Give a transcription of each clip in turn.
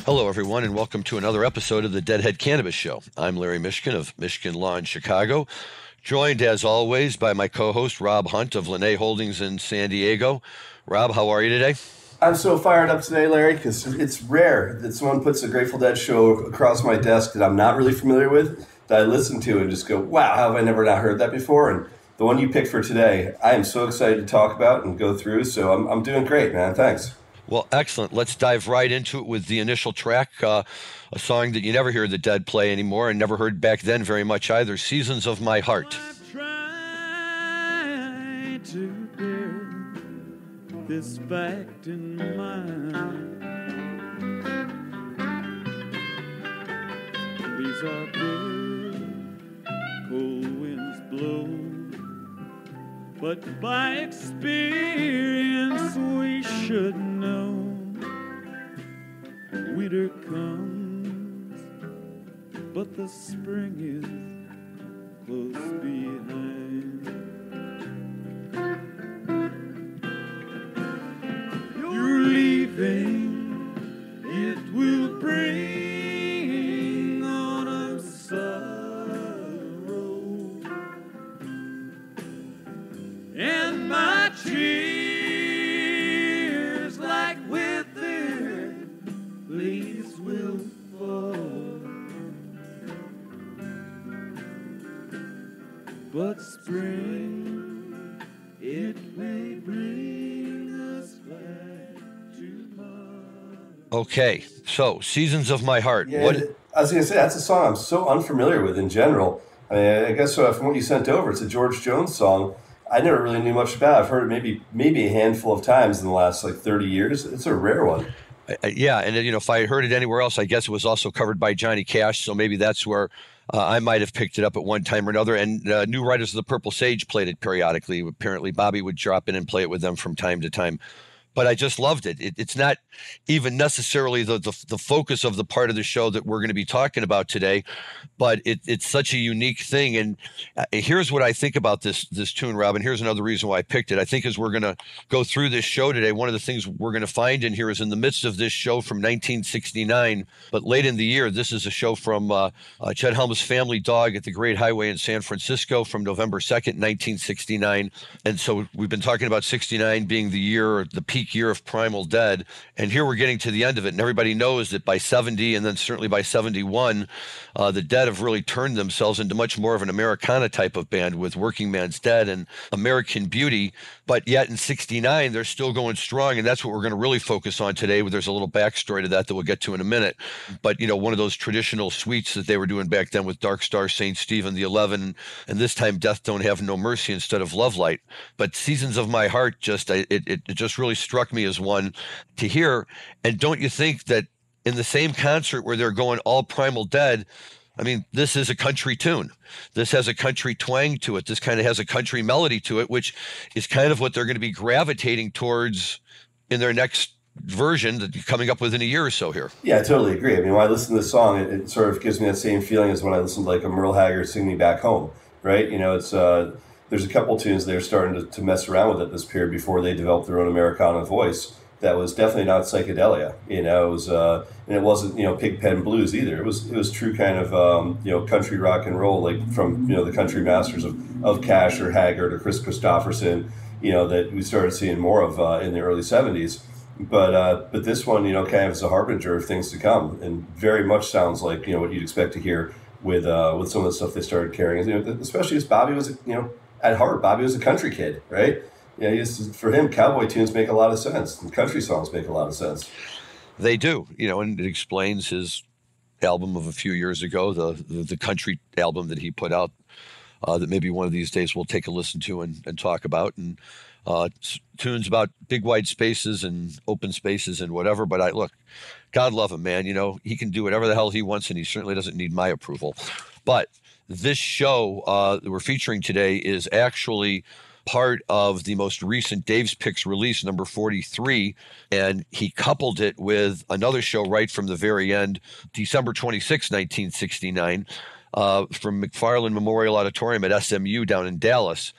Hello, everyone, and welcome to another episode of the Deadhead Cannabis Show. I'm Larry Mishkin of Mishkin Law in Chicago, joined as always by my co-host Rob Hunt of Lene Holdings in San Diego. Rob, how are you today? I'm so fired up today, Larry, because it's rare that someone puts a Grateful Dead show across my desk that I'm not really familiar with, that I listen to and just go, wow, how have I never not heard that before? And the one you picked for today, I am so excited to talk about and go through, so I'm doing great, man. Thanks. Well, excellent. Let's dive right into it with the initial track, a song that you never hear the Dead play anymore and never heard back then very much either, Seasons of My Heart. I've tried to bear this fact in mind. These are bitter, cold winds blow, but by experience we should know winter comes, but the spring is close behind. You're leaving, it will bring autumn sorrow, and my tears like withered leaves will fall, but spring, it may bring us back tomorrow. Okay, so Seasons of My Heart. Yeah, I was going to say, that's a song I'm so unfamiliar with in general. I guess from what you sent over, it's a George Jones song. I never really knew much about it. I've heard it maybe a handful of times in the last 30 years. It's a rare one. Yeah, and if I heard it anywhere else, I guess it was also covered by Johnny Cash, so maybe that's where I might have picked it up at one time or another. And New Riders of the Purple Sage played it periodically. Apparently, Bobby would drop in and play it with them from time to time. But I just loved it. It's not even necessarily the focus of the part of the show that we're going to be talking about today, but it's such a unique thing. And here's what I think about this tune, Rob, and here's another reason why I picked it. I think as we're going to go through this show today, one of the things we're going to find in here is in the midst of this show from 1969, but late in the year, this is a show from Chet Helms' Family Dog at the Great Highway in San Francisco from November 2nd, 1969. And so we've been talking about 69 being the year, the peak year of Primal Dead, and here we're getting to the end of it, and everybody knows that by 70 and then certainly by 71, the Dead have really turned themselves into much more of an Americana type of band with Working Man's Dead and American Beauty, but yet in 69 they're still going strong, and that's what we're going to really focus on today. There's a little backstory to that we'll get to in a minute, but one of those traditional suites that they were doing back then with Dark Star, St. Stephen, the 11, and this time Death Don't Have No Mercy instead of Love Light. But Seasons of My Heart it just really struck me as one to hear. And don't you think that in the same concert where they're going all Primal Dead, I mean, this is a country tune. This has a country twang to it. This kind of has a country melody to it, which is kind of what they're going to be gravitating towards in their next version that you're coming up with in a year or so here. Yeah, I totally agree. I mean, when I listen to this song, it sort of gives me that same feeling as when I listen to a Merle Haggard Sing Me Back Home, right? It's there's a couple tunes they're starting to mess around with at this period before they developed their own Americana voice. That was definitely not psychedelia, it was, and it wasn't, Pigpen blues either. It was true kind of, country rock and roll, like from, the country masters of Cash or Haggard or Chris Christopherson, that we started seeing more of in the early 70s. But this one, kind of is a harbinger of things to come, and very much sounds like, what you'd expect to hear with some of the stuff they started carrying, especially as Bobby was, at heart, Bobby was a country kid, right? For him, cowboy tunes make a lot of sense, and country songs make a lot of sense. They do, and it explains his album of a few years ago, the country album that he put out, that maybe one of these days we'll take a listen to and talk about, and tunes about big wide spaces and open spaces and whatever. But look, God love him, man. He can do whatever the hell he wants, and he certainly doesn't need my approval. But this show that we're featuring today is actually part of the most recent Dave's Picks release, number 43, and he coupled it with another show right from the very end, December 26, 1969, from McFarland Memorial Auditorium at SMU down in Dallas.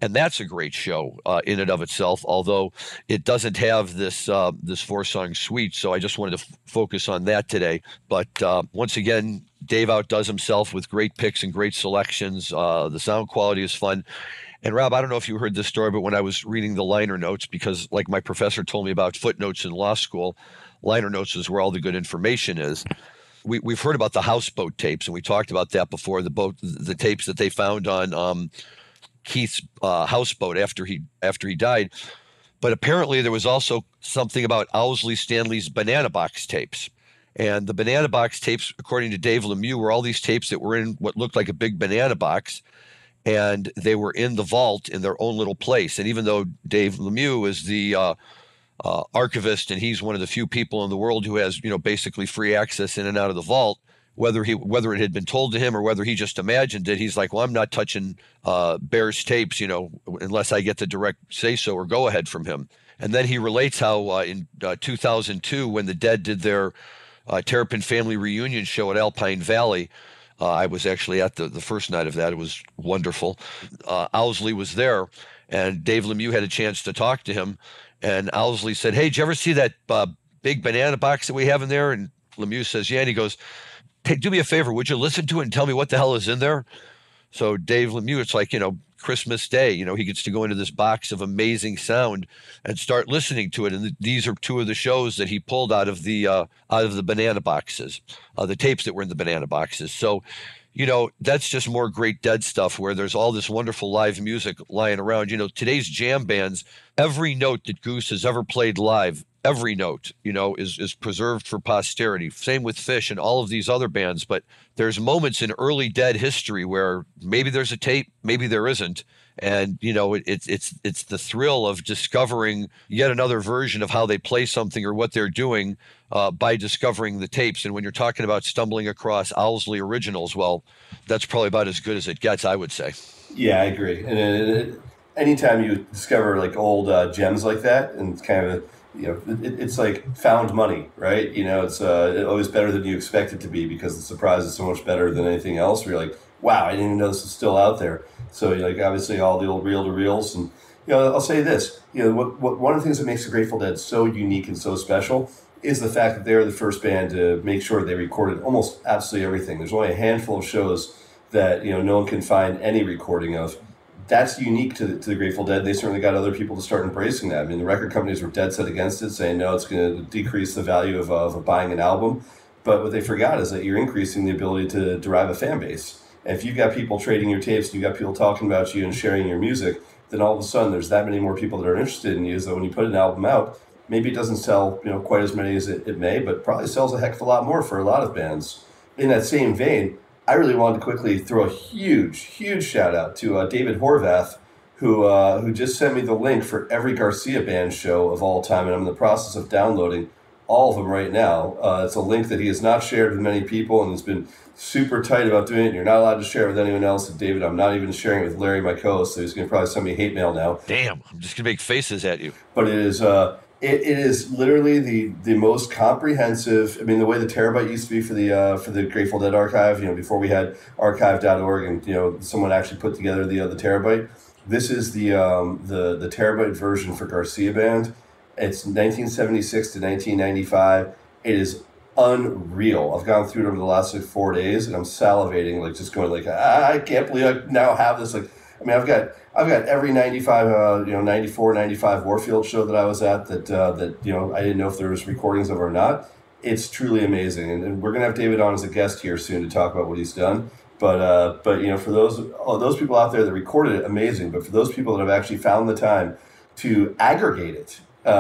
And that's a great show in and of itself, although it doesn't have this this 4-song suite. So I just wanted to focus on that today. But once again, Dave outdoes himself with great picks and great selections. The sound quality is fun. And Rob, I don't know if you heard this story, but when I was reading the liner notes, because like my professor told me about footnotes in law school, liner notes is where all the good information is. We've heard about the houseboat tapes, and we talked about that before. The tapes that they found on Keith's houseboat after he died. But apparently there was also something about Owsley Stanley's banana box tapes. And the banana box tapes, according to Dave Lemieux, were all these tapes that were in what looked like a big banana box. And they were in the vault in their own little place. And even though Dave Lemieux is the archivist, and he's one of the few people in the world who has, basically free access in and out of the vault, whether it had been told to him or whether he just imagined it, he's like, well, I'm not touching Bear's tapes, unless I get the direct say so or go ahead from him. And then he relates how in 2002, when the Dead did their Terrapin family reunion show at Alpine Valley, I was actually at the first night of that. It was wonderful. Owsley was there, and Dave Lemieux had a chance to talk to him. And Owsley said, hey, did you ever see that big banana box that we have in there? And Lemieux says, yeah. And he goes, hey, do me a favor, would you listen to it and tell me what the hell is in there? So Dave Lemieux, it's like, Christmas Day, he gets to go into this box of amazing sound and start listening to it. And these are two of the shows that he pulled out of the banana boxes, the tapes that were in the banana boxes. So, that's just more great Dead stuff where there's all this wonderful live music lying around. Today's jam bands, every note that Goose has ever played live, every note, is preserved for posterity. Same with Fish and all of these other bands. But there's moments in early Dead history where maybe there's a tape, maybe there isn't. And, it's the thrill of discovering yet another version of how they play something or what they're doing by discovering the tapes. And when you're talking about stumbling across Owsley originals, well, that's probably about as good as it gets, I would say. Yeah, I agree. And anytime you discover like old gems like that, and it's kind of it's like found money, right? It's always better than you expect it to be because the surprise is so much better than anything else. Where you're like, wow, I didn't even know this was still out there. So obviously all the old reel-to-reels. And, I'll say this, what one of the things that makes the Grateful Dead so unique and so special is the fact that they're the first band to make sure they recorded almost absolutely everything. There's only a handful of shows that, no one can find any recording of. That's unique to the Grateful Dead. They certainly got other people to start embracing that. I mean, the record companies were dead set against it, saying, no, it's going to decrease the value of buying an album. But what they forgot is that you're increasing the ability to derive a fan base. And if you've got people trading your tapes, and you've got people talking about you and sharing your music, then all of a sudden there's that many more people that are interested in you. So when you put an album out, maybe it doesn't sell quite as many as it may, but probably sells a heck of a lot more for a lot of bands. In that same vein, I really wanted to quickly throw a huge shout out to David Horvath, who just sent me the link for every Garcia Band show of all time, and I'm in the process of downloading all of them right now. It's a link that he has not shared with many people and has been super tight about doing it. And you're not allowed to share it with anyone else. And David, I'm not even sharing it with Larry, my co-host, so he's going to probably send me hate mail now. Damn, I'm just going to make faces at you. But it is literally the most comprehensive. I mean, the way the terabyte used to be for the Grateful Dead archive, before we had archive.org and someone actually put together the terabyte. This is the terabyte version for Garcia Band. It's 1976 to 1995. It is unreal. I've gone through it over the last 4 days, and I'm salivating, just going I can't believe I now have this. I've got every 95, 94, 95 Warfield show that I was at that I didn't know if there was recordings of or not. It's truly amazing, and we're gonna have David on as a guest here soon to talk about what he's done. But for those people out there that recorded it, amazing. But for those people that have actually found the time to aggregate it.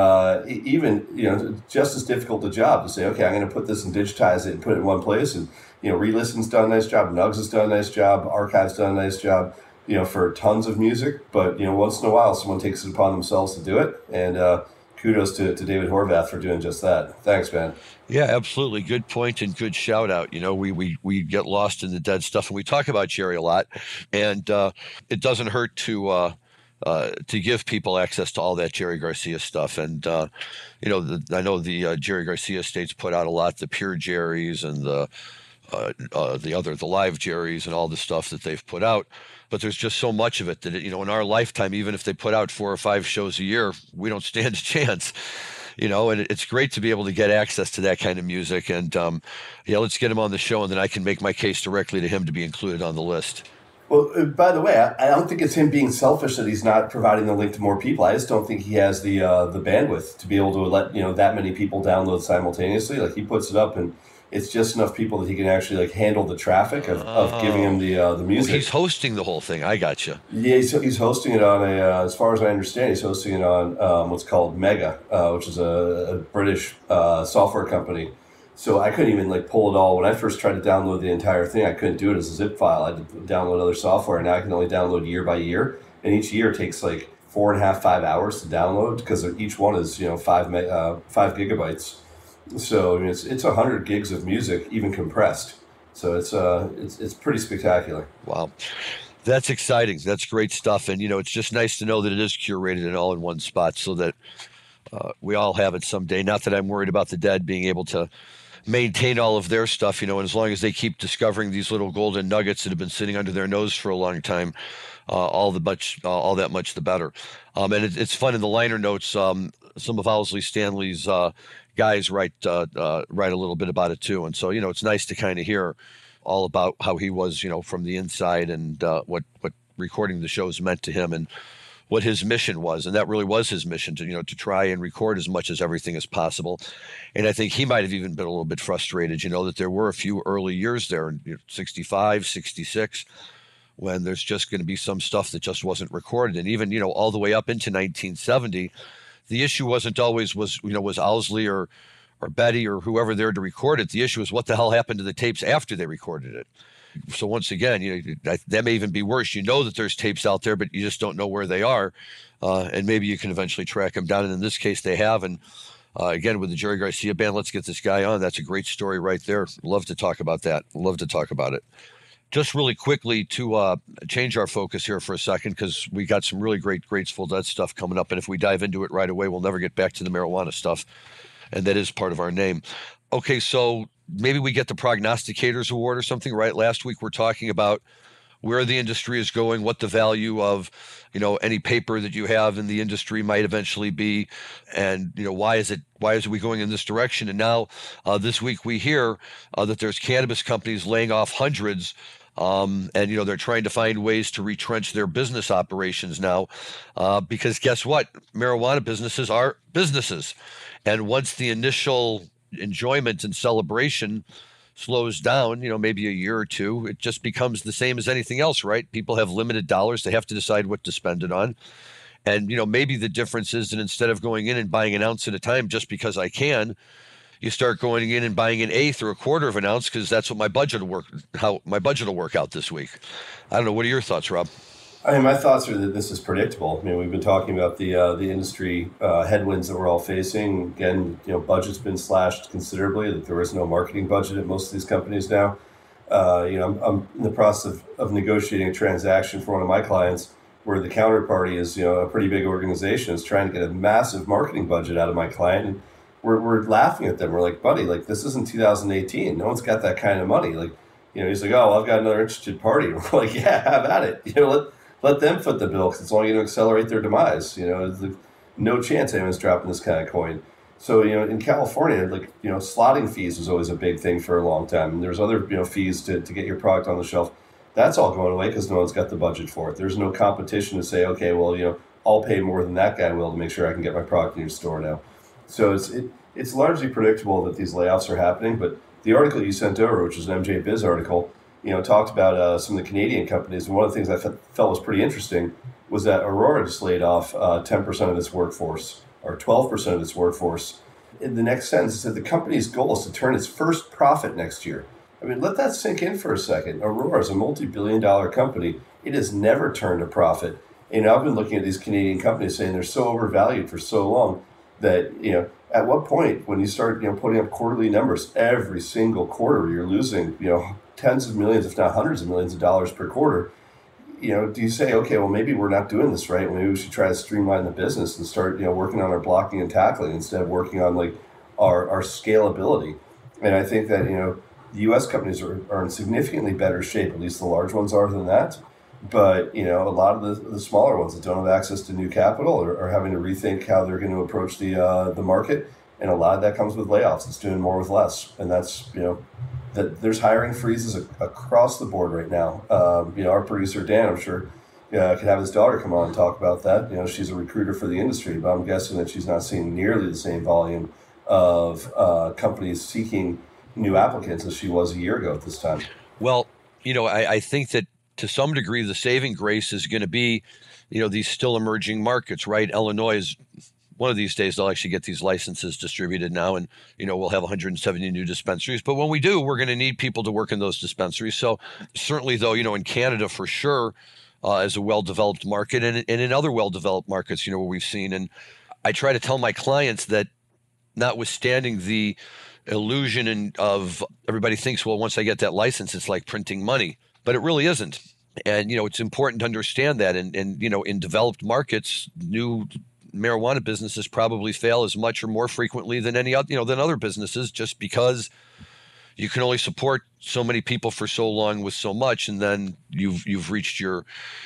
Just as difficult a job to say, okay, I'm going to put this and digitize it and put it in one place. And, Re-Listen's done a nice job. Nugs has done a nice job. Archive's done a nice job, for tons of music. But, once in a while, someone takes it upon themselves to do it. And kudos to David Horvath for doing just that. Thanks, man. Yeah, absolutely. Good point and good shout out. We get lost in the Dead stuff, and we talk about Jerry a lot. And it doesn't hurt to give people access to all that Jerry Garcia stuff. And, I know the Jerry Garcia estates put out a lot, the Pure Jerrys and the the live Jerry's and all the stuff that they've put out. But there's just so much of it that, in our lifetime, even if they put out 4 or 5 shows a year, we don't stand a chance. And it's great to be able to get access to that kind of music. And let's get him on the show, and then I can make my case directly to him to be included on the list. Well, by the way, I don't think it's him being selfish that he's not providing the link to more people. I just don't think he has the bandwidth to be able to let that many people download simultaneously. Like, he puts it up, and it's just enough people that he can actually handle the traffic of giving him the music. Well, he's hosting the whole thing. I gotcha. Yeah, he's hosting it on as far as I understand, he's hosting it on what's called Mega, which is a British software company. So I couldn't even pull it all. When I first tried to download the entire thing, I couldn't do it as a zip file. I had to download other software, and now I can only download year by year. And each year takes 4.5, 5 hours to download because each one is 5 gigabytes. So it's 100 gigs of music, even compressed. So it's pretty spectacular. Wow. That's exciting. That's great stuff. And, it's just nice to know that it is curated and all in one spot so that we all have it someday. Not that I'm worried about the Dead being able to maintain all of their stuff, and as long as they keep discovering these little golden nuggets that have been sitting under their nose for a long time, all that much the better. And it's fun in the liner notes. Some of Owsley Stanley's guys write a little bit about it too, and so it's nice to kind of hear all about how he was, from the inside, and what recording the shows meant to him, and what his mission was. And that really was his mission, to try and record as much as everything as possible. And I think he might have even been a little bit frustrated, that there were a few early years there in 65, 66, when there's just going to be some stuff that just wasn't recorded. And even, all the way up into 1970, the issue wasn't always was Owsley or Betty or whoever there to record it. The issue was what the hell happened to the tapes after they recorded it. So once again, that may even be worse. That there's tapes out there, but you just don't know where they are. And maybe you can eventually track them down. And in this case, they have. And again, with the Jerry Garcia Band, let's get this guy on. That's a great story right there. Love to talk about that. Love to talk about it. Just really quickly to change our focus here for a second, because we got some really great Grateful Dead stuff coming up. And if we dive into it right away, we'll never get back to the marijuana stuff. And that is part of our name. Okay, so maybe we get the Prognosticators Award or something, right? Last week we're talking about where the industry is going, what the value of, any paper that you have in the industry might eventually be, and why is we going in this direction? And now this week we hear that there's cannabis companies laying off hundreds, and they're trying to find ways to retrench their business operations now, because guess what? Marijuana businesses are businesses, and once the initial enjoyment and celebration slows down, maybe a year or two, it just becomes the same as anything else, right? People have limited dollars. They have to decide what to spend it on. And, maybe the difference is that instead of going in and buying an ounce at a time just because I can, you start going in and buying an eighth or a quarter of an ounce because that's what my budget will work out this week. I don't know. What are your thoughts, Rob? My thoughts are that this is predictable. We've been talking about the industry headwinds that we're all facing. Again, budget's been slashed considerably. That there is no marketing budget at most of these companies now. I'm in the process of negotiating a transaction for one of my clients where the counterparty is, a pretty big organization, is trying to get a massive marketing budget out of my client, and we're laughing at them. We're like, buddy, this isn't 2018. No one's got that kind of money. He's like, oh, well, I've got another interested party. We're like, yeah, have at it. Let them foot the bill, because it's only going to accelerate their demise. No chance anyone's dropping this kind of coin. So, in California, slotting fees was always a big thing for a long time. And there's other, fees to get your product on the shelf. That's all going away because no one's got the budget for it. There's no competition to say, okay, well, I'll pay more than that guy will to make sure I can get my product in your store now. So it's largely predictable that these layoffs are happening. But the article you sent over, which is an MJ Biz article, talked about some of the Canadian companies. And one of the things I felt was pretty interesting was that Aurora just laid off 10% of its workforce, or 12% of its workforce. In the next sentence, it said the company's goal is to turn its first profit next year. Let that sink in for a second. Aurora is a multi-billion-dollar company. It has never turned a profit. I've been looking at these Canadian companies saying they're so overvalued for so long that, at what point, when you start, putting up quarterly numbers every single quarter, you're losing, tens of millions, if not hundreds of millions of dollars per quarter, do you say, okay, well, maybe we're not doing this right. Maybe we should try to streamline the business and start, working on our blocking and tackling instead of working on our scalability. And I think that, The U.S. companies are in significantly better shape, at least the large ones are, than that. But, you know, a lot of the smaller ones that don't have access to new capital are having to rethink how they're going to approach the market. And a lot of that comes with layoffs. It's doing more with less. And that's, you know, that there's hiring freezes across the board right now. You know, our producer, Dan, I'm sure, could have his daughter come on and talk about that. You know, she's a recruiter for the industry, but I'm guessing that she's not seeing nearly the same volume of companies seeking new applicants as she was a year ago at this time. Well, you know, I think that to some degree, the saving grace is going to be, you know, these still emerging markets, right? Illinois is one of these days, they'll actually get these licenses distributed now, and, you know, we'll have 170 new dispensaries. But when we do, we're going to need people to work in those dispensaries. So certainly, though, you know, in Canada, for sure, as a well-developed market, and in other well-developed markets, you know, where we've seen. And I try to tell my clients that, notwithstanding the illusion of everybody thinks, well, once I get that license, it's like printing money, but it really isn't. And, you know, it's important to understand that. And you know, in developed markets, new marijuana businesses probably fail as much or more frequently than any other, you know, than other businesses, just because you can only support so many people for so long with so much, and then you've reached your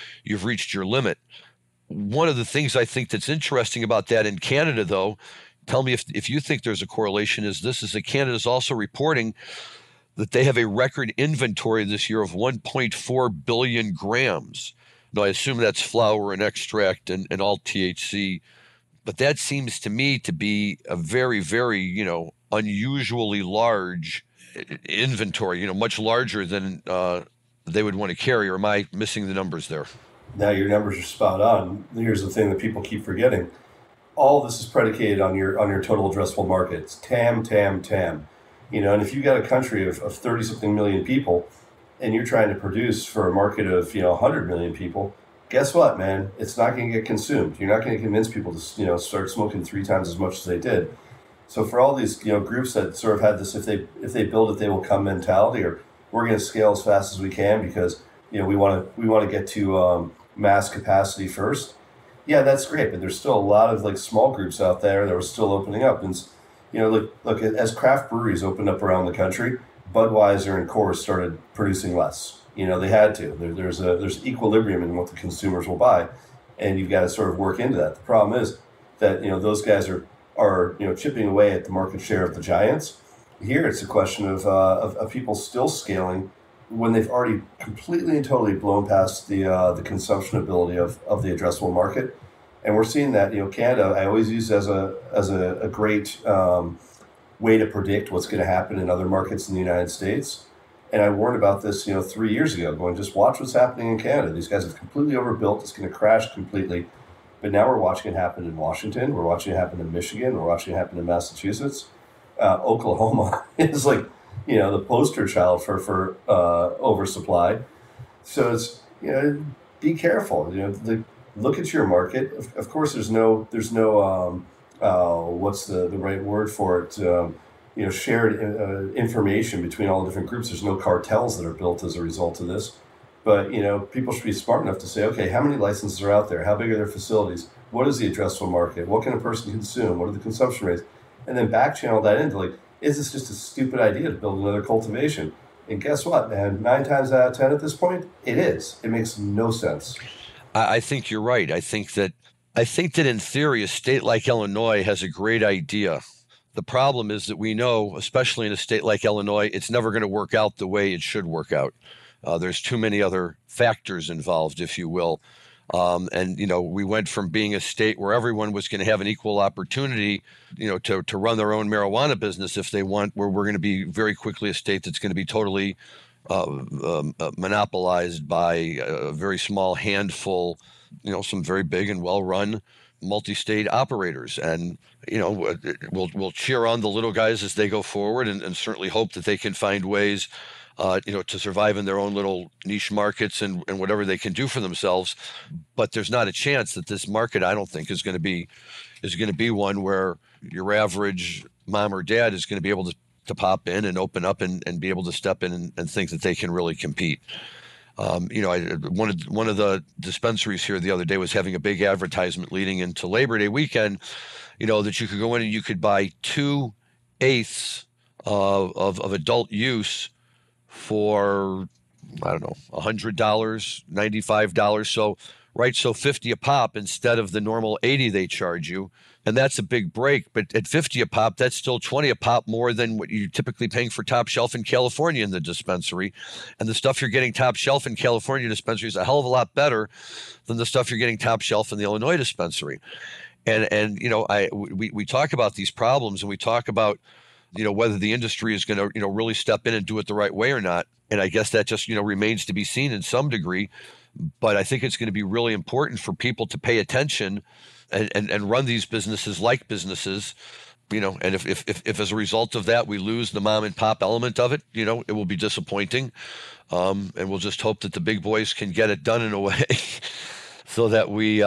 limit. One of the things I think that's interesting about that in Canada, though, tell me if you think there's a correlation, is that Canada is also reporting that they have a record inventory this year of 1.4 billion grams. Now, I assume that's flower and extract and all THC, but that seems to me to be a very, very, you know, unusually large inventory, you know, much larger than they would want to carry. Or am I missing the numbers there? Now, your numbers are spot on. Here's the thing that people keep forgetting. All this is predicated on your total addressable market. It's TAM. You know, and if you got a country of 30-something million people and you're trying to produce for a market of, you know, 100 million people, guess what, man? It's not going to get consumed. You're not going to convince people to, you know, start smoking 3 times as much as they did. So for all these, you know, groups that sort of had this, if they build it, they will come mentality, or we're going to scale as fast as we can because, you know, we want to get to mass capacity first. Yeah, that's great, but there's still a lot of like small groups out there that are still opening up. And, you know, look, as craft breweries opened up around the country, Budweiser and Coors started producing less. You know, they had to. There's equilibrium in what the consumers will buy, and you've got to sort of work into that. The problem is that, you know, those guys are you know, chipping away at the market share of the giants. Here, it's a question of people still scaling when they've already completely and totally blown past the consumption ability of the addressable market. And we're seeing that, you know, Canada, I always use as a great way to predict what's going to happen in other markets in the United States. And I warned about this, you know, 3 years ago, going, just watch what's happening in Canada. These guys have completely overbuilt. It's going to crash completely. But now we're watching it happen in Washington. We're watching it happen in Michigan. We're watching it happen in Massachusetts. Oklahoma is like, you know, the poster child for oversupply. So it's, you know, be careful. You know, look at your market. Of course, there's no what's the right word for it? You know, shared information between all the different groups. There's no cartels that are built as a result of this. But, you know, people should be smart enough to say, okay, how many licenses are out there? How big are their facilities? What is the addressable market? What can a person consume? What are the consumption rates? And then back channel that into, like, is this just a stupid idea to build another cultivation? And guess what, man? 9 times out of 10 at this point, it is. It makes no sense. I think you're right. I think that in theory, a state like Illinois has a great idea. The problem is that we know, especially in a state like Illinois, it's never going to work out the way it should work out. There's too many other factors involved, if you will. And, you know, we went from being a state where everyone was going to have an equal opportunity, you know, to run their own marijuana business if they want, where we're going to be very quickly a state that's going to be totally monopolized by a very small handful, you know, some very big and well-run multi-state operators. And, you know, we'll cheer on the little guys as they go forward, and certainly hope that they can find ways you know, to survive in their own little niche markets and whatever they can do for themselves. But there's not a chance that this market, I don't think, is going to be one where your average mom or dad is going to be able to pop in and open up and be able to step in and think that they can really compete. You know, one of the dispensaries here the other day was having a big advertisement leading into Labor Day weekend, you know, that you could go in and you could buy 2/8 of adult use for, I don't know, $100, $95. So, right, so 50 a pop instead of the normal 80 they charge you. And that's a big break. But at 50 a pop, that's still 20 a pop more than what you're typically paying for top shelf in California in the dispensary. And the stuff you're getting top shelf in California dispensary is a hell of a lot better than the stuff you're getting top shelf in the Illinois dispensary. And we talk about these problems, and we talk about, whether the industry is going to, really step in and do it the right way or not. And I guess that just, remains to be seen in some degree. But I think it's going to be really important for people to pay attention and run these businesses like businesses, and if as a result of that we lose the mom and pop element of it, it will be disappointing. And we'll just hope that the big boys can get it done in a way so that we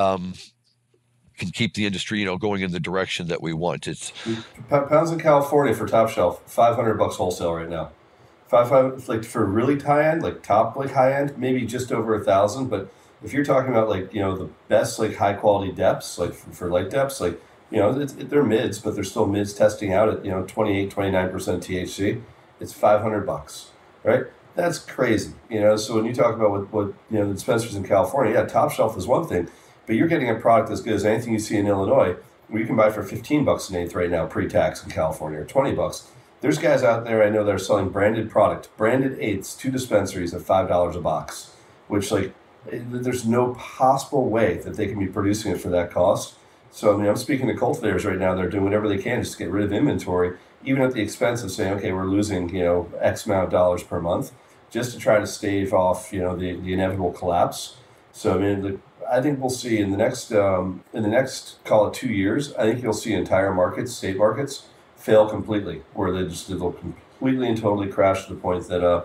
can keep the industry, going in the direction that we want. It's pounds in California for top shelf, $500 wholesale right now. 500, like for really high end, like top like high end, maybe just over 1,000. But if you're talking about like the best like high quality depths, like for light depths, like they're mids, but they're still mids testing out at 28, 29% THC. It's $500, right? That's crazy, So when you talk about what the dispensaries in California, yeah, top shelf is one thing, but you're getting a product as good as anything you see in Illinois, where you can buy for $15 an eighth right now, pre-tax in California, or $20. There's guys out there I know that are selling branded product, branded eighths to dispensaries at $5 a box, which like there's no possible way that they can be producing it for that cost. So I'm speaking to cultivators right now. They're doing whatever they can just to get rid of inventory, even at the expense of saying, okay, we're losing X amount of dollars per month, just to try to stave off the inevitable collapse. So I think we'll see in the next call it 2 years. I think you'll see entire markets, state markets, fail completely, where they'll completely and totally crash to the point that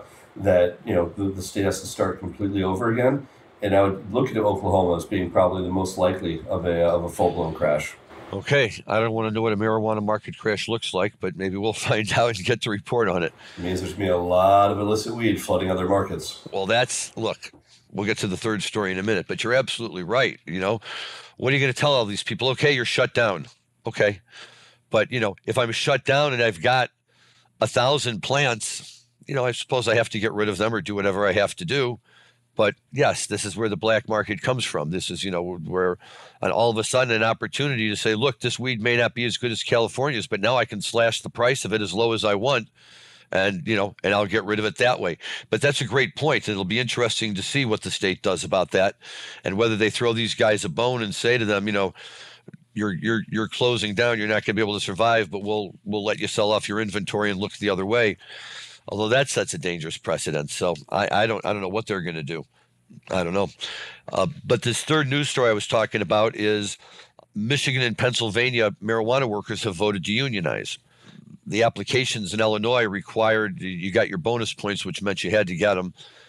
the state has to start completely over again. And I would look at Oklahoma as being probably the most likely of a full-blown crash. Okay, I don't want to know what a marijuana market crash looks like, but maybe we'll find out and get to report on it. It means there's going to be a lot of illicit weed flooding other markets. Well, look, we'll get to the third story in a minute, but you're absolutely right. What are you going to tell all these people? Okay, you're shut down. Okay. But, if I'm shut down and I've got 1,000 plants, I suppose I have to get rid of them or do whatever I have to do. But yes, this is where the black market comes from. This is, where and all of a sudden an opportunity to say, look, this weed may not be as good as California's, but now I can slash the price of it as low as I want. And, and I'll get rid of it that way. But that's a great point. It'll be interesting to see what the state does about that and whether they throw these guys a bone and say to them, you're closing down. You're not going to be able to survive, but we'll let you sell off your inventory and look the other way. Although that sets a dangerous precedent. So I don't know what they're going to do. I don't know. But this third news story I was talking about is Michigan and Pennsylvania marijuana workers have voted to unionize. The applications in Illinois required you got your bonus points, which meant you had to get them.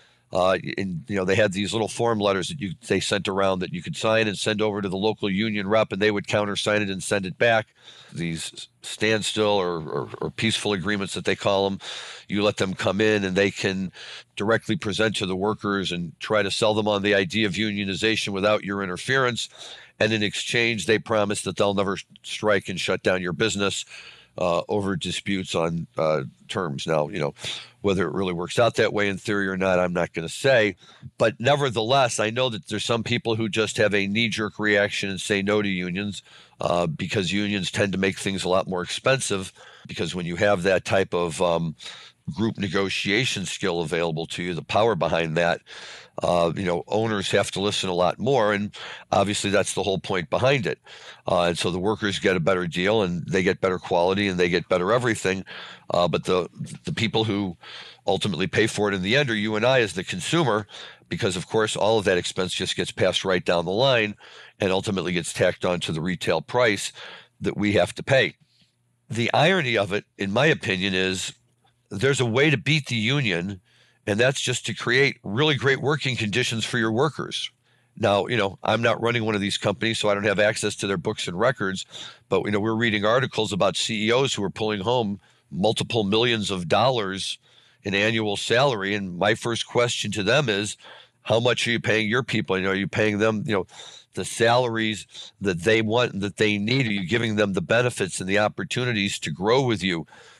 They had these little form letters that they sent around that you could sign and send over to the local union rep, and they would countersign it and send it back. These standstill or peaceful agreements that they call them, you let them come in and they can directly present to the workers and try to sell them on the idea of unionization without your interference. And in exchange, they promise that they'll never strike and shut down your business over disputes on terms. Now, whether it really works out that way in theory or not, I'm not going to say. But nevertheless, I know that there's some people who just have a knee-jerk reaction and say no to unions because unions tend to make things a lot more expensive, because when you have that type of group negotiation skill available to you, the power behind that, owners have to listen a lot more. And obviously that's the whole point behind it. And so the workers get a better deal and they get better quality and they get better everything. But the people who ultimately pay for it in the end are you and I as the consumer, because of course all of that expense just gets passed right down the line and ultimately gets tacked on to the retail price that we have to pay. The irony of it, in my opinion, is there's a way to beat the union, and that's just to create really great working conditions for your workers. Now, I'm not running one of these companies, so I don't have access to their books and records, but we're reading articles about CEOs who are pulling home multiple millions of dollars in annual salary. And my first question to them is, how much are you paying your people? Are you paying them, the salaries that they want and that they need? Are you giving them the benefits and the opportunities to grow with you?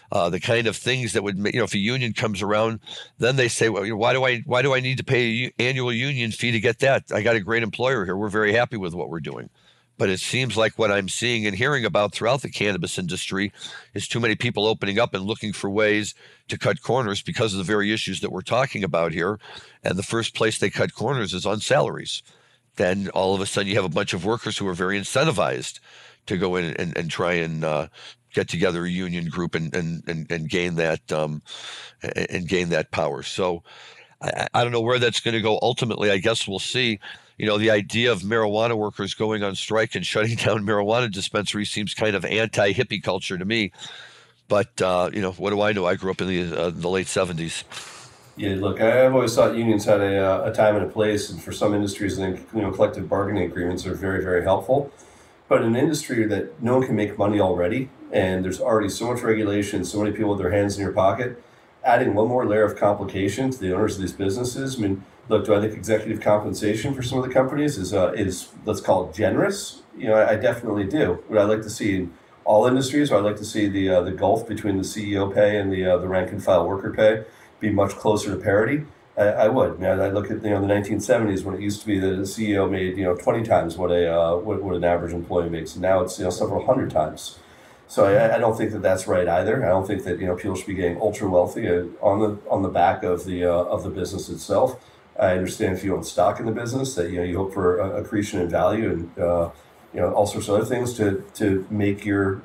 the kind of things that would, if a union comes around, then they say, well, why do I need to pay an annual union fee to get that? I got a great employer here. We're very happy with what we're doing. But it seems like what I'm seeing and hearing about throughout the cannabis industry is too many people opening up and looking for ways to cut corners because of the very issues that we're talking about here. And the first place they cut corners is on salaries. Then all of a sudden you have a bunch of workers who are very incentivized to go in and try and get together a union group and gain that power. So I don't know where that's going to go. Ultimately, I guess we'll see. The idea of marijuana workers going on strike and shutting down marijuana dispensaries seems kind of anti-hippie culture to me. But, what do I know? I grew up in the late 70s. Yeah, look, I've always thought unions had a time and a place, and for some industries, I think, collective bargaining agreements are very, very helpful. But in an industry that no one can make money already, and there's already so much regulation, so many people with their hands in your pocket, adding one more layer of complication to the owners of these businesses. I mean, look, do I think executive compensation for some of the companies is let's call it generous? I definitely do. Would I like to see in all industries? Would I like to see the gulf between the CEO pay and the rank and file worker pay be much closer to parity? I would. I look at the 1970s when it used to be that the CEO made 20 times what an average employee makes, and now it's several hundred times. So I don't think that that's right either. I don't think that people should be getting ultra wealthy on the back of the business itself. I understand if you own stock in the business that you hope for accretion in value and all sorts of other things to make your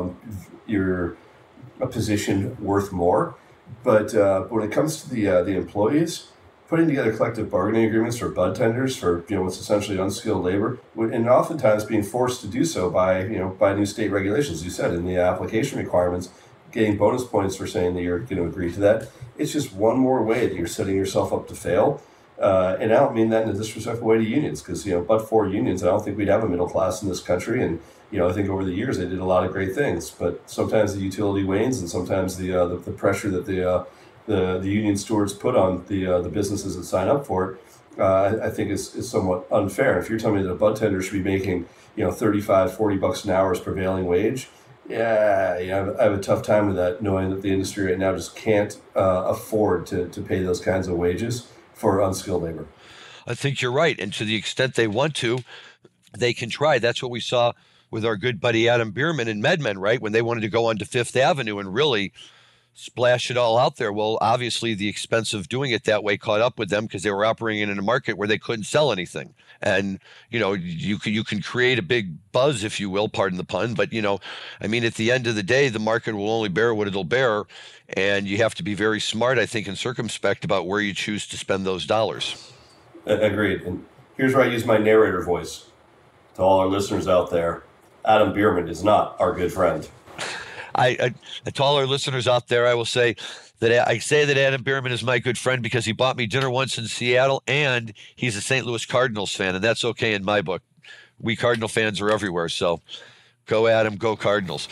position worth more. But when it comes to the employees, putting together collective bargaining agreements for bud tenders for what's essentially unskilled labor, and oftentimes being forced to do so by new state regulations, as you said, in the application requirements, getting bonus points for saying that you're going to agree to that. It's just one more way that you're setting yourself up to fail. And I don't mean that in a disrespectful way to unions, because but for unions, I don't think we'd have a middle class in this country. And I think over the years they did a lot of great things. But sometimes the utility wanes, and sometimes the pressure that the union stewards put on the businesses that sign up for it, I think is somewhat unfair. If you're telling me that a bud tender should be making $35-$40 an hour as prevailing wage, I have a tough time with that, knowing that the industry right now just can't afford to pay those kinds of wages for unskilled labor. I think you're right. And to the extent they want to, they can try. That's what we saw with our good buddy Adam Bierman and MedMen, right? When they wanted to go onto Fifth Avenue and really splash it all out there. Well, obviously the expense of doing it that way caught up with them because they were operating in a market where they couldn't sell anything. And, you can create a big buzz, if you will, pardon the pun. But, at the end of the day, the market will only bear what it'll bear. And you have to be very smart, I think, and circumspect about where you choose to spend those dollars. Agreed. And here's where I use my narrator voice. To all our listeners out there, Adam Bierman is not our good friend. To all our listeners out there, I will say that Adam Bierman is my good friend because he bought me dinner once in Seattle, and he's a St. Louis Cardinals fan, and that's okay in my book. We Cardinal fans are everywhere, so go Adam, go Cardinals.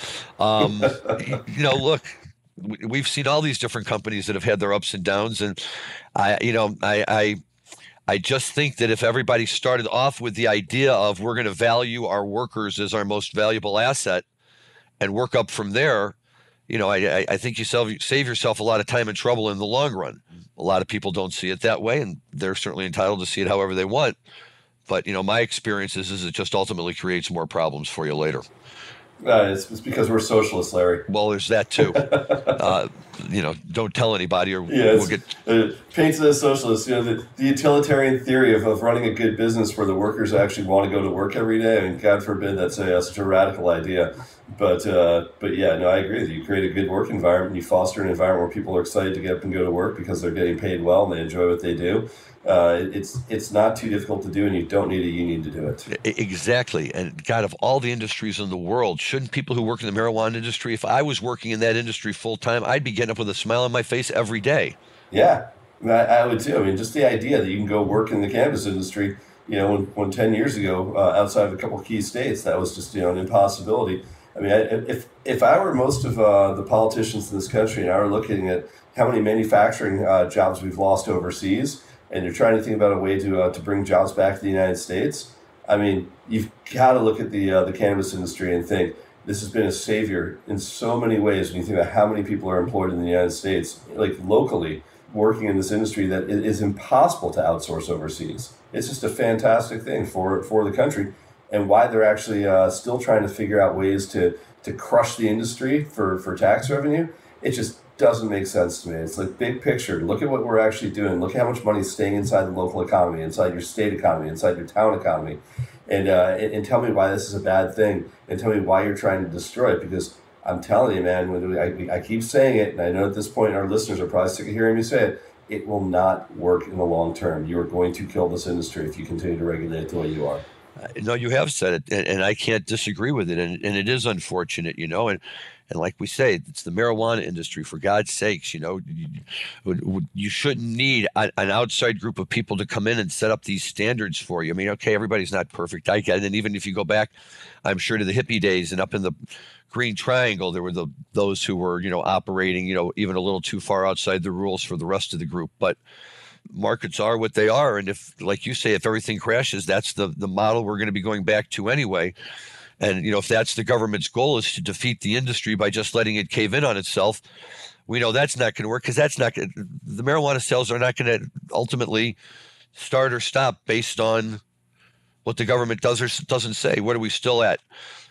Look, we've seen all these different companies that have had their ups and downs, and I just think that if everybody started off with the idea of we're going to value our workers as our most valuable asset and work up from there, I think you save yourself a lot of time and trouble in the long run. A lot of people don't see it that way, and they're certainly entitled to see it however they want. But, my experience is it just ultimately creates more problems for you later. It's because we're socialists, Larry. Well, there's that too. Don't tell anybody, or we'll get. It paints as socialists. The utilitarian theory of running a good business where the workers actually want to go to work every day. I mean, God forbid that's such a radical idea. But yeah, no, I agree with you. You create a good work environment. You foster an environment where people are excited to get up and go to work because they're getting paid well and they enjoy what they do. It's not too difficult to do, and you don't need a union to do it. Exactly. And God, of all the industries in the world, shouldn't people who work in the marijuana industry, if I was working in that industry full time, I'd be getting up with a smile on my face every day. Yeah, I would too. I mean, just the idea that you can go work in the cannabis industry, when 10 years ago, outside of a couple of key states, that was just, an impossibility. I mean, if I were most of the politicians in this country and I were looking at how many manufacturing jobs we've lost overseas, and you're trying to think about a way to bring jobs back to the United States, I mean, you've got to look at the cannabis industry and think, this has been a savior in so many ways when you think about how many people are employed in the United States, like locally, working in this industry that it is impossible to outsource overseas. It's just a fantastic thing for the country, and why they're actually still trying to figure out ways to crush the industry for tax revenue. It just doesn't make sense to me. It's like big picture. Look at what we're actually doing. Look how much money is staying inside the local economy, inside your state economy, inside your town economy, and tell me why this is a bad thing, and tell me why you're trying to destroy it. Because I'm telling you, man, when I keep saying it, and I know at this point our listeners are probably sick of hearing me say it, it will not work in the long term. You are going to kill this industry if you continue to regulate it the way you are. No, you have said it, and I can't disagree with it. And it is unfortunate, and like we say, it's the marijuana industry, for God's sakes, you shouldn't need an outside group of people to come in and set up these standards for you. I mean, okay, everybody's not perfect. I get it. And even if you go back, I'm sure, to the hippie days and up in the Green Triangle, there were those who were, operating, even a little too far outside the rules for the rest of the group. But markets are what they are. And if, like you say, if everything crashes, that's the model we're going to be going back to anyway. And, if that's the government's goal, is to defeat the industry by just letting it cave in on itself, we know that's not going to work, because the marijuana sales are not going to ultimately start or stop based on what the government does or doesn't say. What are we still at?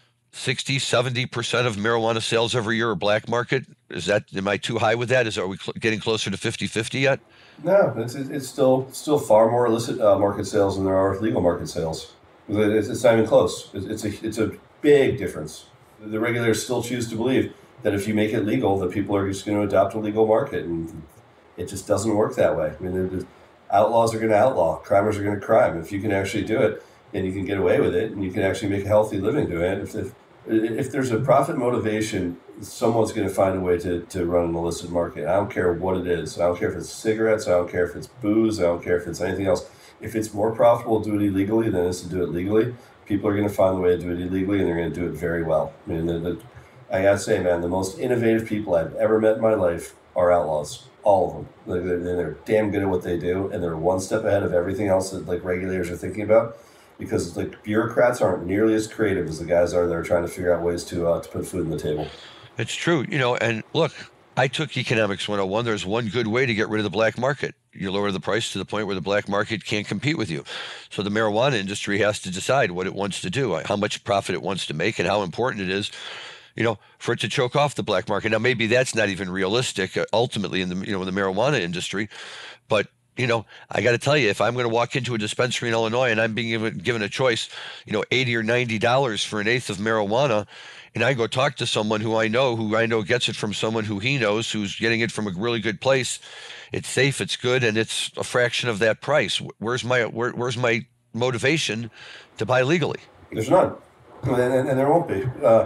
60, 70% of marijuana sales every year are black market. Am I too high with that? Are we getting closer to 50-50 yet? No, it's still far more illicit market sales than there are legal market sales. It's not even close. It's a big difference. The regulators still choose to believe that if you make it legal, that people are just going to adopt a legal market, and it just doesn't work that way. I mean, the outlaws are going to outlaw, crimers are going to crime. If you can actually do it, and you can get away with it, and you can actually make a healthy living doing it, if there's a profit motivation, someone's going to find a way to run an illicit market. I don't care what it is. I don't care if it's cigarettes. I don't care if it's booze. I don't care if it's anything else. If it's more profitable to do it illegally than it is to do it legally, people are going to find a way to do it illegally, and they're going to do it very well. I mean, I got to say, man, the most innovative people I've ever met in my life are outlaws. All of them. They're damn good at what they do, and they're one step ahead of everything else that regulators are thinking about. Because bureaucrats aren't nearly as creative as the guys are that are trying to figure out ways to put food on the table. It's true, and look, I took Economics 101. There's one good way to get rid of the black market. You lower the price to the point where the black market can't compete with you. So the marijuana industry has to decide what it wants to do, how much profit it wants to make, and how important it is, for it to choke off the black market. Now, maybe that's not even realistic ultimately in the marijuana industry, but I got to tell you, if I'm going to walk into a dispensary in Illinois and I'm being given a choice, $80 or $90 for an eighth of marijuana, and I go talk to someone who I know gets it from someone who he knows, who's getting it from a really good place, it's safe, it's good, and it's a fraction of that price. Where's my motivation to buy legally? There's none, and there won't be.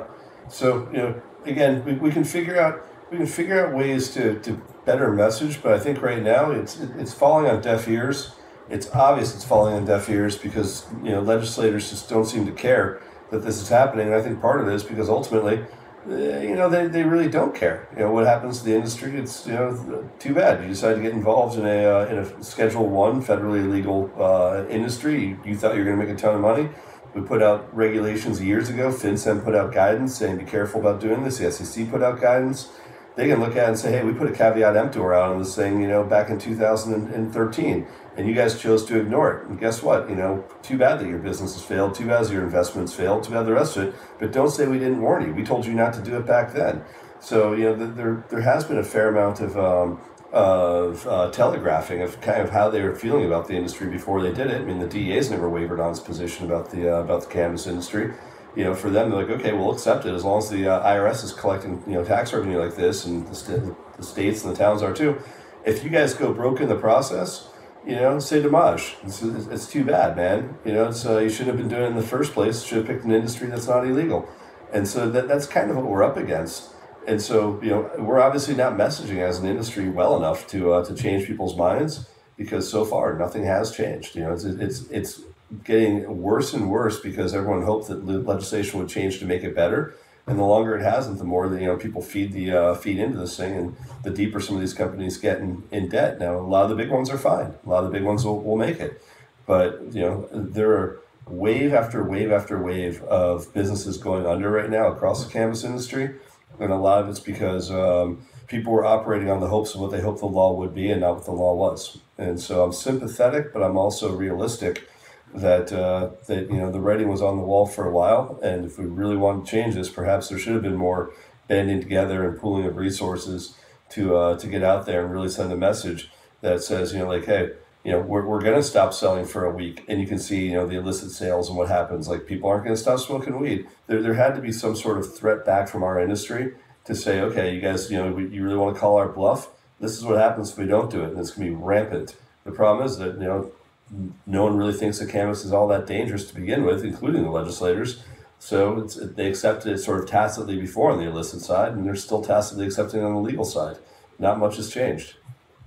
So again, we can figure out ways to better message, but I think right now it's falling on deaf ears. It's obvious it's falling on deaf ears because legislators just don't seem to care that this is happening. And I think part of it is because ultimately, they really don't care. What happens to the industry? It's too bad. You decide to get involved in a Schedule I federally illegal industry. You thought you were going to make a ton of money. We put out regulations years ago. FinCEN put out guidance saying be careful about doing this. The SEC put out guidance. They can look at it and say, hey, we put a caveat emptor out on this thing, back in 2013, and you guys chose to ignore it. And guess what? Too bad that your business has failed. Too bad that your investments failed. Too bad the rest of it. But don't say we didn't warn you. We told you not to do it back then. So, there has been a fair amount of telegraphing of kind of how they were feeling about the industry before they did it. I mean, the DEA's never wavered on its position about the cannabis industry. For them, they're like, okay, we'll accept it as long as the IRS is collecting, tax revenue like this, and the states and the towns are too. If you guys go broke in the process, c'est dommage. It's too bad, man. You shouldn't have been doing it in the first place. You should have picked an industry that's not illegal. And so that's kind of what we're up against. And so, we're obviously not messaging as an industry well enough to change people's minds, because so far nothing has changed. It's getting worse and worse because everyone hoped that legislation would change to make it better, and the longer it hasn't, the more that people feed into this thing, and the deeper some of these companies get in debt. Now, a lot of the big ones are fine. A lot of the big ones will make it, but there wave after wave after wave of businesses going under right now across the cannabis industry. And a lot of it's because people were operating on the hopes of what they hoped the law would be and not what the law was. And so I'm sympathetic, but I'm also realistic that the writing was on the wall for a while. And if we really want to change this, perhaps there should have been more banding together and pooling of resources to get out there and really send a message that says, hey, we're going to stop selling for a week, and you can see, the illicit sales and what happens. Like, people aren't going to stop smoking weed. There had to be some sort of threat back from our industry to say, okay, you guys, you really want to call our bluff? This is what happens if we don't do it, and it's going to be rampant. The problem is that, no one really thinks that cannabis is all that dangerous to begin with, including the legislators. So they accepted it sort of tacitly before on the illicit side, and they're still tacitly accepting it on the legal side. Not much has changed.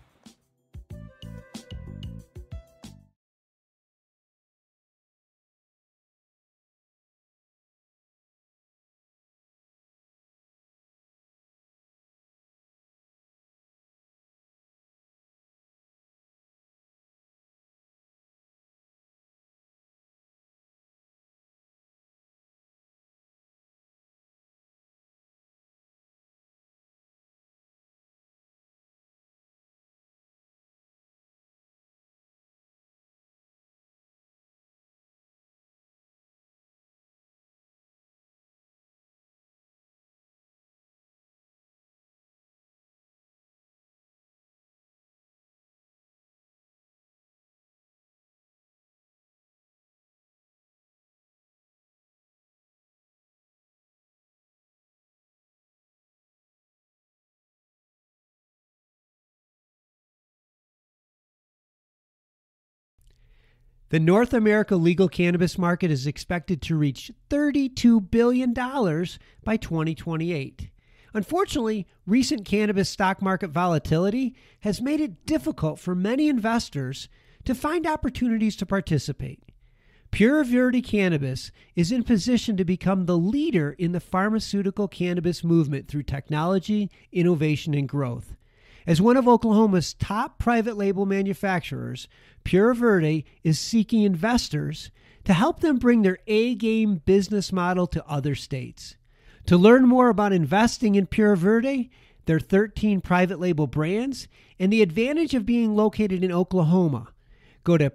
The North America legal cannabis market is expected to reach $32 billion by 2028. Unfortunately, recent cannabis stock market volatility has made it difficult for many investors to find opportunities to participate. Pure Verde Cannabis is in position to become the leader in the pharmaceutical cannabis movement through technology, innovation, and growth. As one of Oklahoma's top private label manufacturers, Pure Verde is seeking investors to help them bring their A-game business model to other states. To learn more about investing in Pure Verde, their 13 private label brands, and the advantage of being located in Oklahoma, go to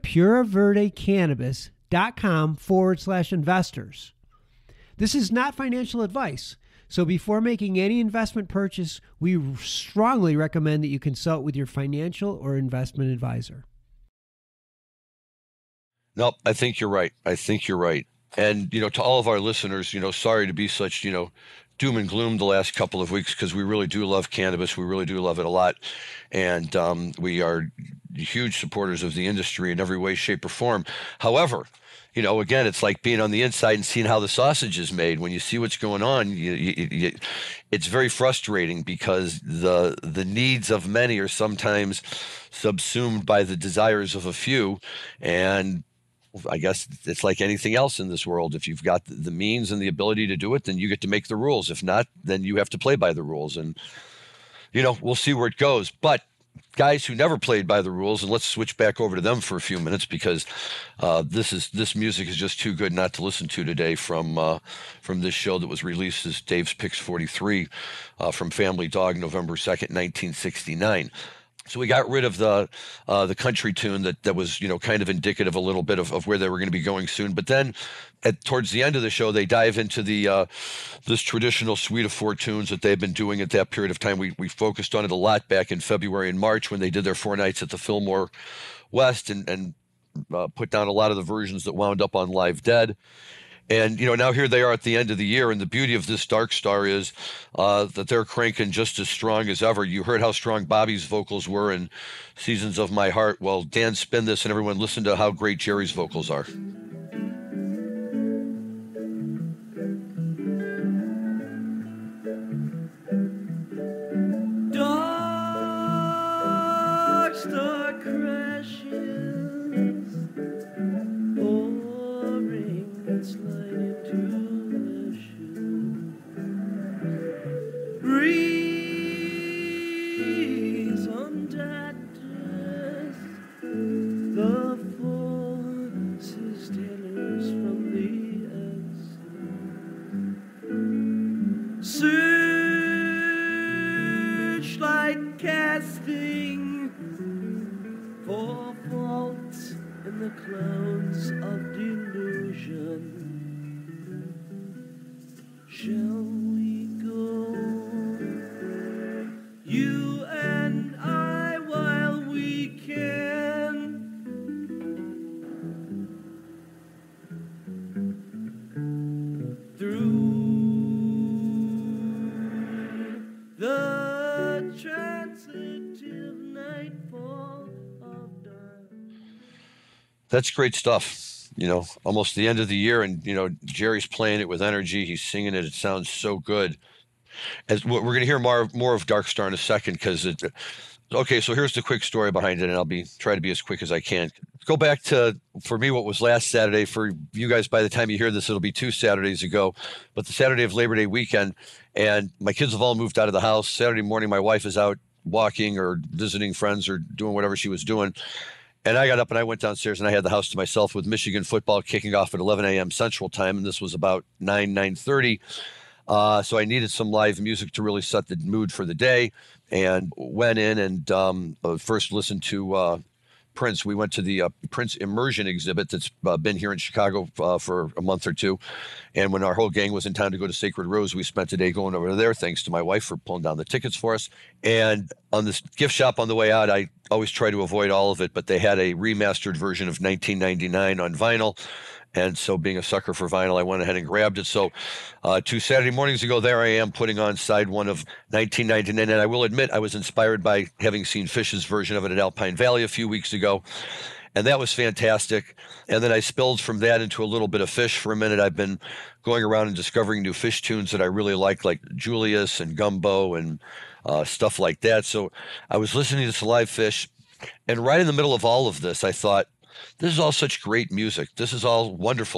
pureverdecannabis.com/investors. This is not financial advice. So before making any investment purchase, we strongly recommend that you consult with your financial or investment advisor. No, I think you're right. And, to all of our listeners, sorry to be such, doom and gloom the last couple of weeks, because we really do love cannabis. We really do love it a lot. And we are huge supporters of the industry in every way, shape, or form. However, again, it's like being on the inside and seeing how the sausage is made. When you see what's going on, it's very frustrating, because the needs of many are sometimes subsumed by the desires of a few. And I guess it's like anything else in this world. If you've got the means and the ability to do it, then you get to make the rules. If not, then you have to play by the rules. And, we'll see where it goes. But guys who never played by the rules, and let's switch back over to them for a few minutes, because this music is just too good not to listen to today from this show that was released as Dave's Picks 43 from Family Dog, November 2nd, 1969. So we got rid of the country tune that was, kind of indicative a little bit of where they were going to be going soon. But then towards the end of the show, they dive into this traditional suite of 4 tunes that they've been doing at that period of time. We focused on it a lot back in February and March when they did their 4 nights at the Fillmore West and put down a lot of the versions that wound up on Live Dead. And, now here they are at the end of the year, and the beauty of this Dark Star is that they're cranking just as strong as ever. You heard how strong Bobby's vocals were in Seasons of My Heart. Well, Dan, spin this, and everyone listen to how great Jerry's vocals are. Dark star crashes, pouring its light into the shoe. Breeze on that death, the forces Taylor's light casting for faults in the clouds of delusion. Shall we go, you and I, while we can? Through the transitive nightfall of dark. That's great stuff. Almost the end of the year, and Jerry's playing it with energy. He's singing it. It sounds so good. As we're going to hear more of Dark Star in a second, because it. Okay, so here's the quick story behind it, and I'll try to be as quick as I can. Go back to, for me, what was last Saturday. For you guys, by the time you hear this, it'll be 2 Saturdays ago. But the Saturday of Labor Day weekend, and my kids have all moved out of the house. Saturday morning, my wife is out walking or visiting friends or doing whatever she was doing. And I got up and I went downstairs and I had the house to myself with Michigan football kicking off at 11 a.m. Central Time. And this was about 9:30. So I needed some live music to really set the mood for the day, and went in and first listened to Prince. We went to the Prince Immersion exhibit that's been here in Chicago for a month or two. And when our whole gang was in town to go to Sacred Rose, we spent a day going over there, thanks to my wife for pulling down the tickets for us. And on this gift shop on the way out, I always try to avoid all of it, but they had a remastered version of 1999 on vinyl. And so being a sucker for vinyl, I went ahead and grabbed it. So 2 Saturday mornings ago, there I am putting on side one of 1999. And I will admit, I was inspired by having seen Phish's version of it at Alpine Valley a few weeks ago. And that was fantastic. And then I spilled from that into a little bit of Phish for a minute. I've been going around and discovering new Phish tunes that I really like Julius and Gumbo and stuff like that. So I was listening to this live Phish. And right in the middle of all of this, I thought, this is all such great music. This is all wonderful.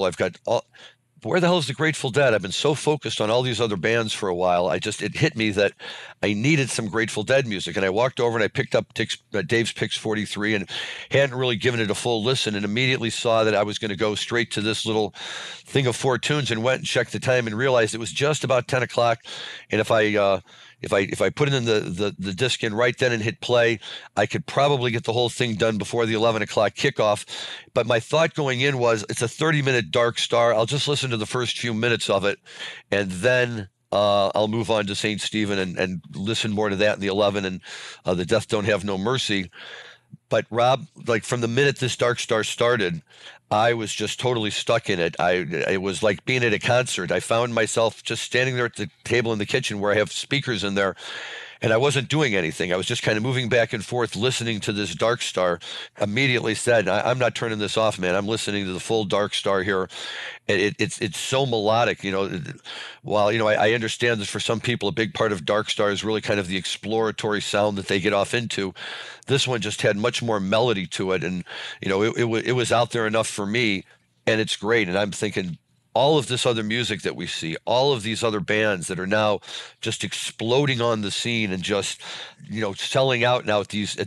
Where the hell is the Grateful Dead? I've been so focused on all these other bands for a while. It hit me that I needed some Grateful Dead music. And I walked over and I picked up Dave's Picks 43 and hadn't really given it a full listen, and immediately saw that I was going to go straight to this little thing of 4 tunes, and went and checked the time and realized it was just about 10 o'clock. And if I put it in the disc in right then and hit play, I could probably get the whole thing done before the 11 o'clock kickoff. But my thought going in was, it's a 30-minute Dark Star. I'll just listen to the first few minutes of it, and then I'll move on to St. Stephen and listen more to that in the 11 and the Death Don't Have No Mercy. But Rob, from the minute this Dark Star started, I was just totally stuck in it. It was like being at a concert. I found myself just standing there at the table in the kitchen where I have speakers in there, and I wasn't doing anything. I was just kind of moving back and forth, listening to this Dark Star. Immediately said, I'm not turning this off, man. I'm listening to the full Dark Star here. It's so melodic, While, I understand that for some people, a big part of Dark Star is really kind of the exploratory sound that they get off into. This one just had much more melody to it. And, it was out there enough for me, and it's great. And I'm thinking, all of this other music that we see, all of these other bands that are now just exploding on the scene and just, selling out now at these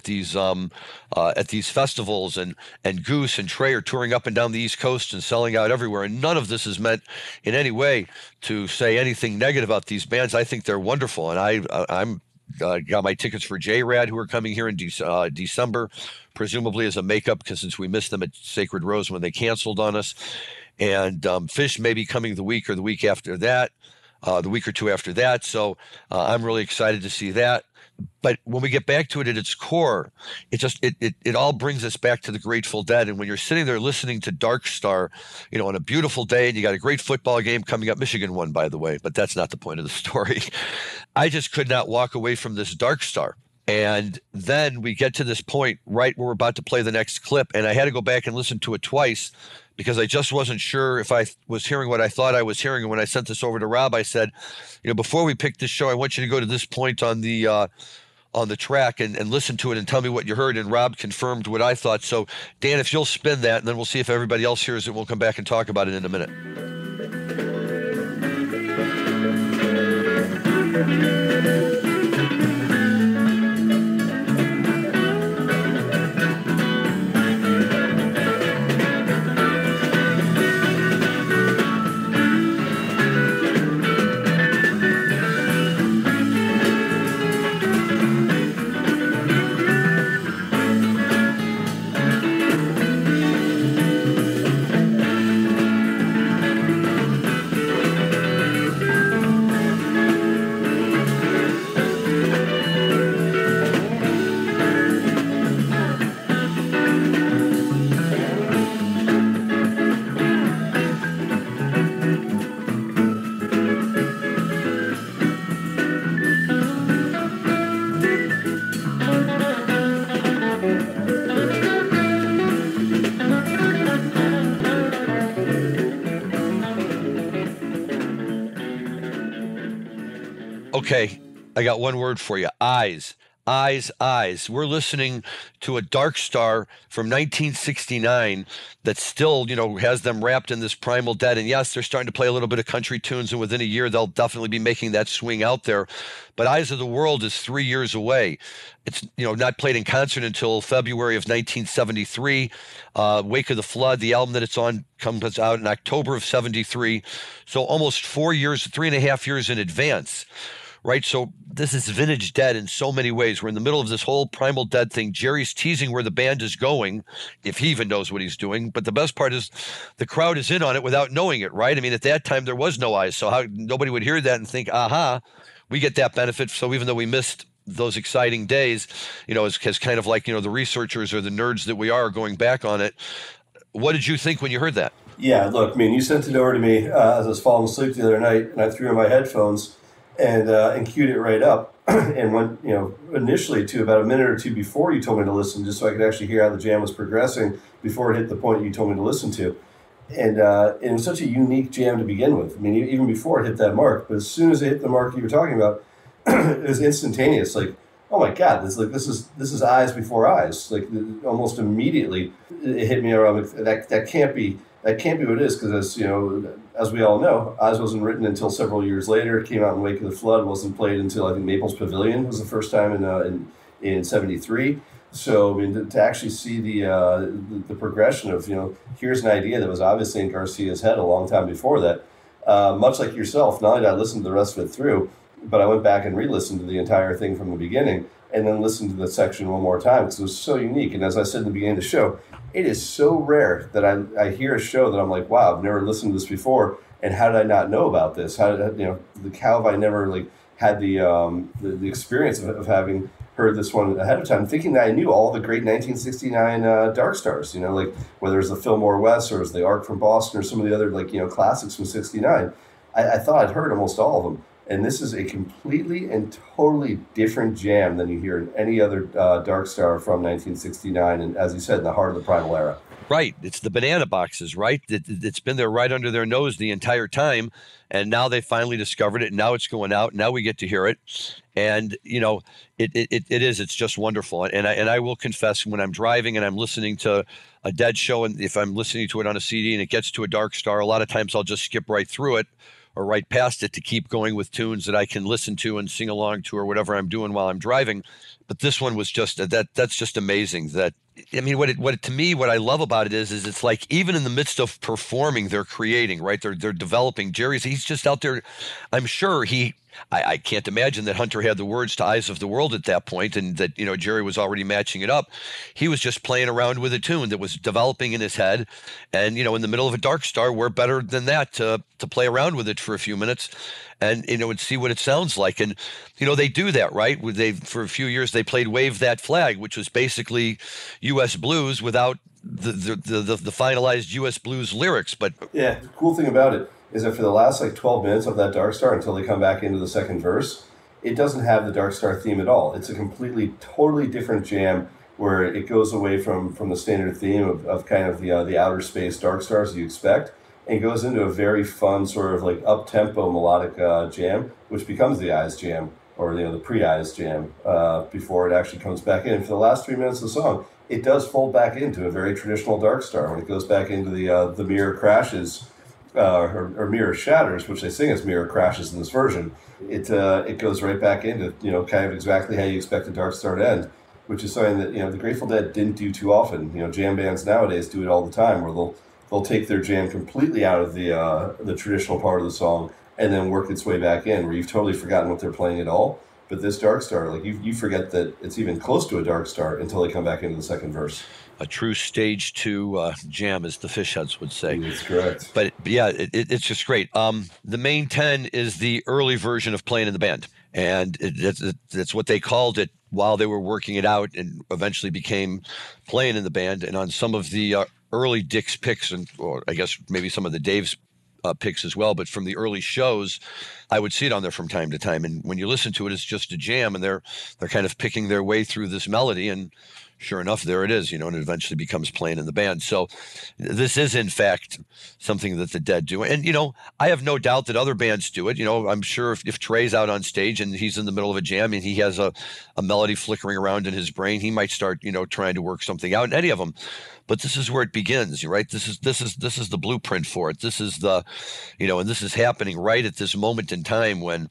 festivals, and Goose and Trey are touring up and down the East Coast and selling out everywhere. And none of this is meant in any way to say anything negative about these bands. I think they're wonderful, and I'm got my tickets for J-Rad, who are coming here in December, presumably as a makeup, because since we missed them at Sacred Rose when they canceled on us. And Phish may be coming the week or the week after that, the week or two after that. So I'm really excited to see that. But when we get back to it at its core, it all brings us back to the Grateful Dead. And when you're sitting there listening to Dark Star, on a beautiful day, and you got a great football game coming up. Michigan won, by the way, but that's not the point of the story. I just could not walk away from this Dark Star. And then we get to this point right where we're about to play the next clip, and I had to go back and listen to it twice, because I just wasn't sure if I was hearing what I thought I was hearing. And when I sent this over to Rob, I said, before we pick this show, I want you to go to this point on the track and listen to it and tell me what you heard. And Rob confirmed what I thought. So, Dan, if you'll spin that, and then we'll see if everybody else hears it. We'll come back and talk about it in a minute. Okay, I got one word for you. Eyes. Eyes, eyes. We're listening to a Dark Star from 1969 that still, has them wrapped in this Primal Dead. And yes, they're starting to play a little bit of country tunes, and within a year, they'll definitely be making that swing out there. But Eyes of the World is 3 years away. It's, not played in concert until February of 1973. Wake of the Flood, the album that it's on, comes out in October of 73. So almost 4 years, 3.5 years in advance. Right, so this is vintage Dead in so many ways. We're in the middle of this whole Primal Dead thing. Jerry's teasing where the band is going, if he even knows what he's doing. But the best part is the crowd is in on it without knowing it, right? I mean, at that time, there was no Eyes, so nobody would hear that and think, aha, we get that benefit. So even though we missed those exciting days, as kind of like, the researchers or the nerds that we are going back on it. What did you think when you heard that? Yeah, look, you sent it over to me as I was falling asleep the other night, and I threw in my headphones and queued it right up and went, initially to about a minute or two before you told me to listen, just so I could actually hear how the jam was progressing before it hit the point you told me to listen to. And it was such a unique jam to begin with. Even before it hit that mark, but as soon as it hit the mark you were talking about, it was instantaneous. Like, oh my God, this is Eyes before Eyes. Like almost immediately it hit me around. That can't be what it is, because as we all know, Eyes wasn't written until several years later. It came out in Wake of the Flood, wasn't played until I think Maples Pavilion was the first time in 73. So to actually see the progression of here's an idea that was obviously in Garcia's head a long time before that. Much like yourself, not only did I listen to the rest of it through, but I went back and re-listened to the entire thing from the beginning, and then listened to the section one more time because it was so unique. And as I said in the beginning of the show, it is so rare that I hear a show that I'm like, wow, I've never listened to this before, and how did I not know about this? How have I never had the experience of having heard this one ahead of time, thinking that I knew all the great 1969 Dark Stars, whether it's the Fillmore West or it was the Ark from Boston or some of the other classics from '69. I thought I'd heard almost all of them. And this is a completely and totally different jam than you hear in any other Dark Star from 1969. And as you said, in the heart of the Primal era. Right. It's the banana boxes, right? It's been there right under their nose the entire time. And now they finally discovered it. And now it's going out. Now we get to hear it. And, it's just wonderful. And I will confess, when I'm driving and I'm listening to a Dead show, and if I'm listening to it on a CD and it gets to a Dark Star, a lot of times I'll just skip right through it or right past it to keep going with tunes that I can listen to and sing along to or whatever I'm doing while I'm driving. But this one was just that's just amazing. What I love about it is it's like even in the midst of performing, they're creating, right? They're developing. He's just out there. I'm sure I can't imagine that Hunter had the words to Eyes of the World at that point, and that, Jerry was already matching it up. He was just playing around with a tune that was developing in his head. And, in the middle of a Dark Star, we're better than that to play around with it for a few minutes and, and see what it sounds like. And, they do that, right? For a few years, they played Wave That Flag, which was basically U.S. blues without the finalized U.S. blues lyrics. But yeah, the cool thing about it is that for the last 12 minutes of that Dark Star until they come back into the second verse, it doesn't have the Dark Star theme at all. It's a completely, totally different jam where it goes away from the standard theme of kind of the outer space Dark Stars you expect, and goes into a very fun sort of up-tempo melodic jam, which becomes the Eyes jam, or the pre-Eyes jam, before it actually comes back in. And for the last 3 minutes of the song, it does fold back into a very traditional Dark Star when it goes back into the mirror crashes, or mirror shatters, which they sing as mirror crashes in this version. It goes right back into kind of exactly how you expect a Dark Star to end, which is something that the Grateful Dead didn't do too often. Jam bands nowadays do it all the time, where they'll take their jam completely out of the traditional part of the song and then work its way back in, where you've totally forgotten what they're playing at all. But this Dark Star, you forget that it's even close to a Dark Star until they come back into the second verse. A true stage 2 jam, as the fish heads would say. That's correct. But yeah, it's just great. The main 10 is the early version of playing in the band. And that's what they called it while they were working it out, and eventually became playing in the band. And on some of the early Dick's picks, or I guess maybe some of the Dave's picks as well, but from the early shows, I would see it on there from time to time. And when you listen to it, it's just a jam, and they're kind of picking their way through this melody, and sure enough, there it is, and it eventually becomes playing in the band. So this is, in fact, something that the Dead do. And, I have no doubt that other bands do it. I'm sure if Trey's out on stage and he's in the middle of a jam and he has a melody flickering around in his brain, he might start, trying to work something out in any of them. But this is where it begins, right? This is the blueprint for it. This is the, and this is happening right at this moment in time when,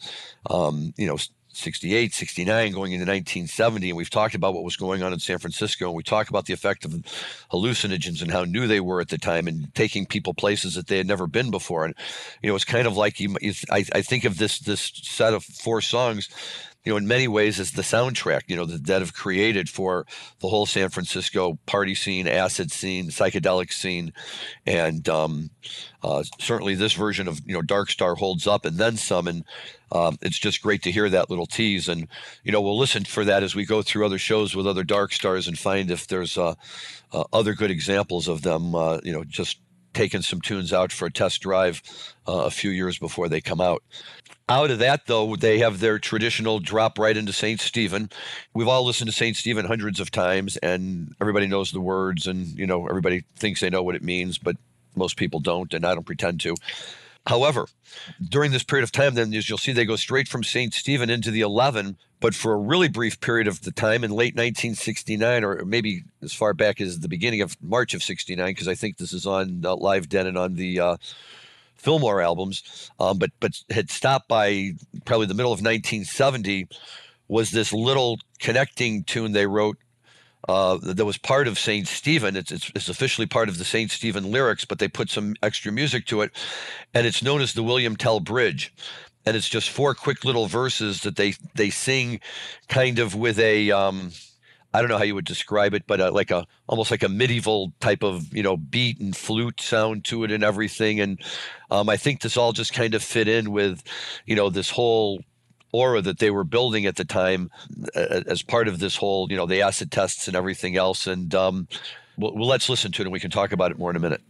68, 69, going into 1970, and we've talked about what was going on in San Francisco, and we talk about the effect of hallucinogens and how new they were at the time, and taking people places that they had never been before. And it's kind of like I think of this set of 4 songs, in many ways as the soundtrack, the Dead have created for the whole San Francisco party scene, acid scene, psychedelic scene. And certainly this version of, Dark Star holds up and then some. And it's just great to hear that little tease. And, we'll listen for that as we go through other shows with other Dark Stars and find if there's other good examples of them, just taking some tunes out for a test drive a few years before they come out. Out of that, though, they have their traditional drop right into St. Stephen. We've all listened to St. Stephen hundreds of times, and everybody knows the words, and, everybody thinks they know what it means, but most people don't, and I don't pretend to. However, during this period of time, then, as you'll see, they go straight from St. Stephen into the 11, but for a really brief period of the time in late 1969, or maybe as far back as the beginning of March of 69, because I think this is on Live Dead and on the Fillmore albums, but had stopped by probably the middle of 1970, was this little connecting tune they wrote that was part of St. Stephen. It's officially part of the St. Stephen lyrics, but they put some extra music to it, and it's known as the William Tell Bridge. And it's just 4 quick little verses that they sing kind of with a I don't know how you would describe it, but almost like a medieval type of, beat and flute sound to it and everything. And I think this all just kind of fit in with, this whole aura that they were building at the time as part of this whole, the acid tests and everything else. And well, let's listen to it and we can talk about it more in a minute.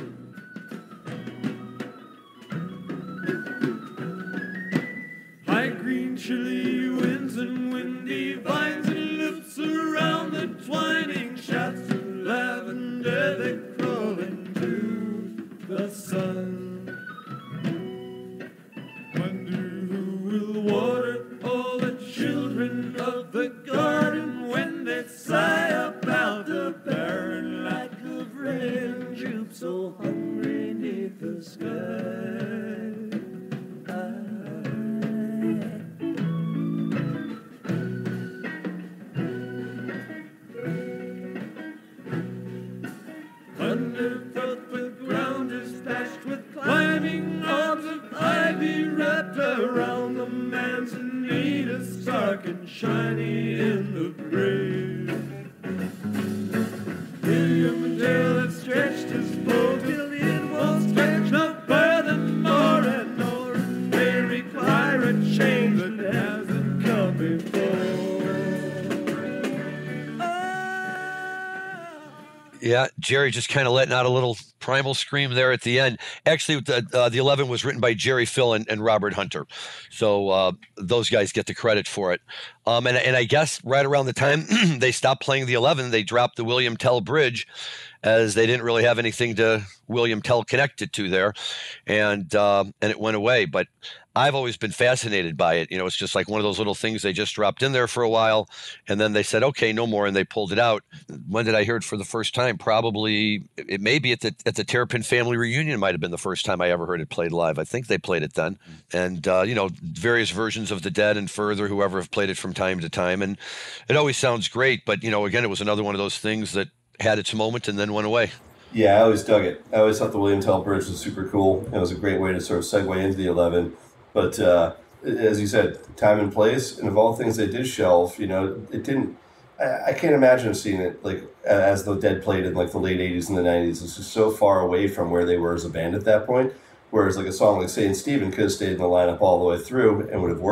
High green chilly winds and windy vines and loops around the twining shafts of lavender that crawl into the sun. Wonder who will water all the children of the garden when they sigh about the barren lack of rain droops so hungry neath the sky. Underfoot the ground is patched with climbing arms of ivy wrapped around the man's Anita, stark and shiny in the brave. William Dale had stretched his bow till the end won't stretch no further more and more. May require a change that hasn't come before. Yeah, Jerry just kind of letting out a little primal scream there at the end. Actually, the 11 was written by Jerry Phil and Robert Hunter. So those guys get the credit for it. And I guess right around the time they stopped playing the 11, they dropped the William Tell Bridge, as they didn't really have anything to William Tell connected to there. And it went away. But I've always been fascinated by it. It's just like one of those little things they just dropped in there for a while, and then they said, okay, no more, and they pulled it out. When did I hear it for the first time? Probably, it may be at the Terrapin family reunion might have been the first time I ever heard it played live. I think they played it then. And, various versions of the Dead and Further, whoever have played it from time to time. And it always sounds great, but, again, it was another one of those things that had its moment and then went away. Yeah, I always dug it. I always thought the William Tell Bridge was super cool. It was a great way to sort of segue into the 11. But as you said, time and place, and of all things they did shelve, it didn't. I can't imagine seeing it like as the Dead played in like the late 80s and the 90s. It's just so far away from where they were as a band at that point. Whereas like a song like St. Stephen could have stayed in the lineup all the way through and would have worked.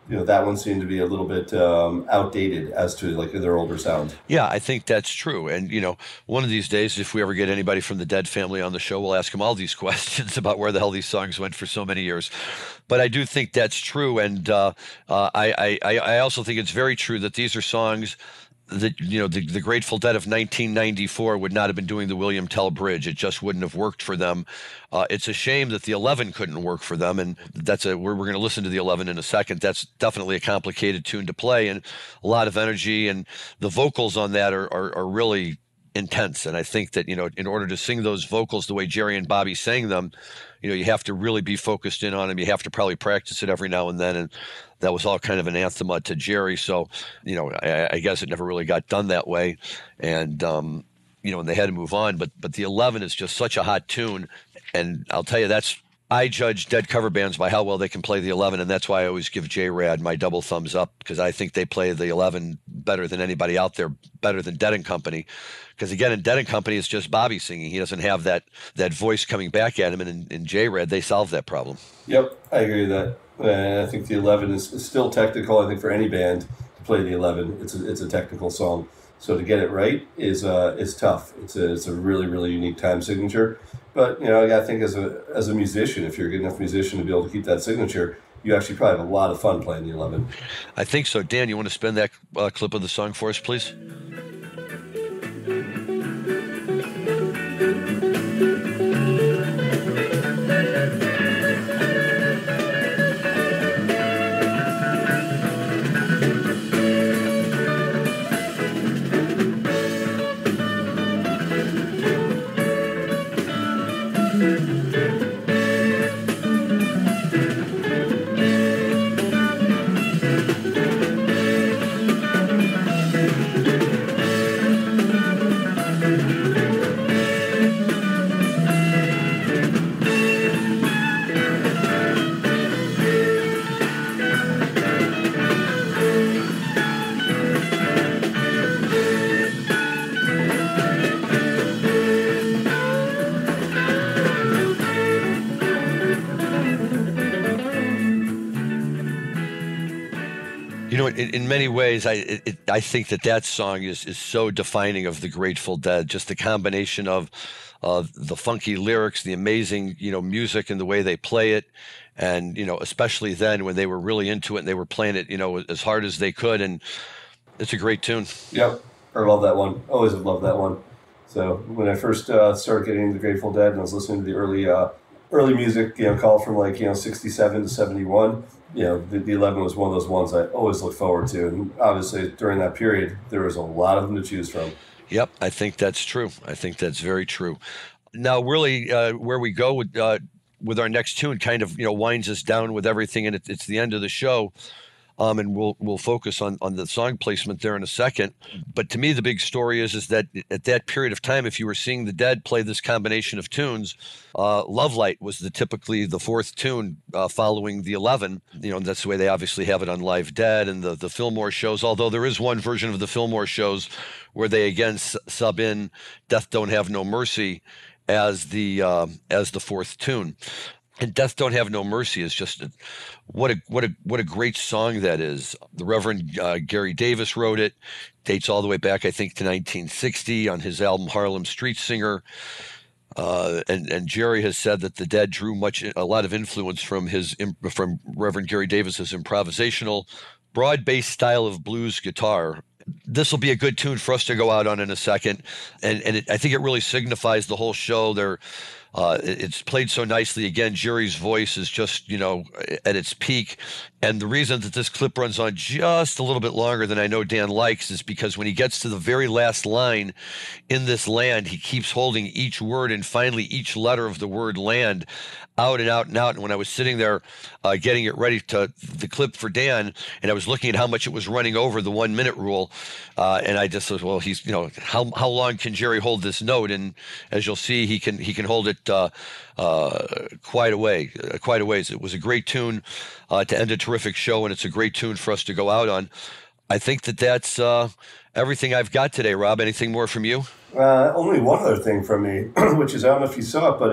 that one seemed to be a little bit outdated as to like their older sound. Yeah, I think that's true. And, one of these days, if we ever get anybody from the Dead family on the show, we'll ask them all these questions about where the hell these songs went for so many years. But I do think that's true. And I also think it's very true that these are songs that, the Grateful Dead of 1994 would not have been doing the William Tell Bridge. It just wouldn't have worked for them. It's a shame that the 11 couldn't work for them. And we're going to listen to the 11 in a second. That's definitely a complicated tune to play and a lot of energy. And the vocals on that are really intense. And I think that, in order to sing those vocals the way Jerry and Bobby sang them, you have to really be focused in on them. You have to probably practice it every now and then. And that was all kind of anathema to Jerry. So, I guess it never really got done that way. And, and they had to move on. But the 11 is just such a hot tune. And I'll tell you, I judge Dead cover bands by how well they can play the 11, and that's why I always give J-Rad my double thumbs up, because I think they play the 11 better than anybody out there, better than Dead & Company. Because again, in Dead & Company, it's just Bobby singing. He doesn't have that voice coming back at him, and in J-Rad, they solved that problem. Yep, I agree with that. And I think the 11 is still technical. I think for any band to play the 11, it's a technical song. So to get it right is tough. It's a really, really unique time signature. But I think as a musician, if you're a good enough musician to be able to keep that signature, you actually probably have a lot of fun playing the 11. I think so. Dan, you want to spin that clip of the song for us, please? In many ways, I think that song is so defining of the Grateful Dead. Just the combination of the funky lyrics, the amazing music, and the way they play it, and especially then when they were really into it and they were playing it as hard as they could, and it's a great tune. Yep, I love that one. Always have loved that one. So when I first started getting into the Grateful Dead and I was listening to the early music, called from 67 to 71. The 11 was one of those ones I always look forward to. And obviously, during that period, there was a lot of them to choose from. Yep, I think that's true. I think that's very true. Now, really, where we go with our next tune kind of, winds us down with everything, and it's the end of the show. And we'll focus on the song placement there in a second. But to me, the big story is that at that period of time, if you were seeing the Dead play this combination of tunes, Love Light was typically the fourth tune following the 11. That's the way they obviously have it on Live Dead and the Fillmore shows, although there is one version of the Fillmore shows where they again sub in Death Don't Have No Mercy as the fourth tune. And Death Don't Have No Mercy is just what a great song that is. The Reverend Gary Davis wrote it. Dates all the way back, I think, to 1960 on his album Harlem Street Singer. And Jerry has said that the Dead drew a lot of influence from Reverend Gary Davis's improvisational, broad-based style of blues guitar. This will be a good tune for us to go out on in a second, and I think it really signifies the whole show. It's played so nicely. Again, Jerry's voice is just, at its peak. And the reason that this clip runs on just a little bit longer than I know Dan likes is because when he gets to the very last line, in this land, he keeps holding each word and finally each letter of the word land out and out and out. And when I was sitting there getting it ready to the clip for Dan, and I was looking at how much it was running over the 1 minute rule, and I just said, well, he's, how long can Jerry hold this note? And as you'll see, he can hold it quite a ways. It was a great tune to end a terrific show, and it's a great tune for us to go out on. I think that's everything I've got today. Rob, anything more from you? Only one other thing from me, which is, I don't know if you saw it, but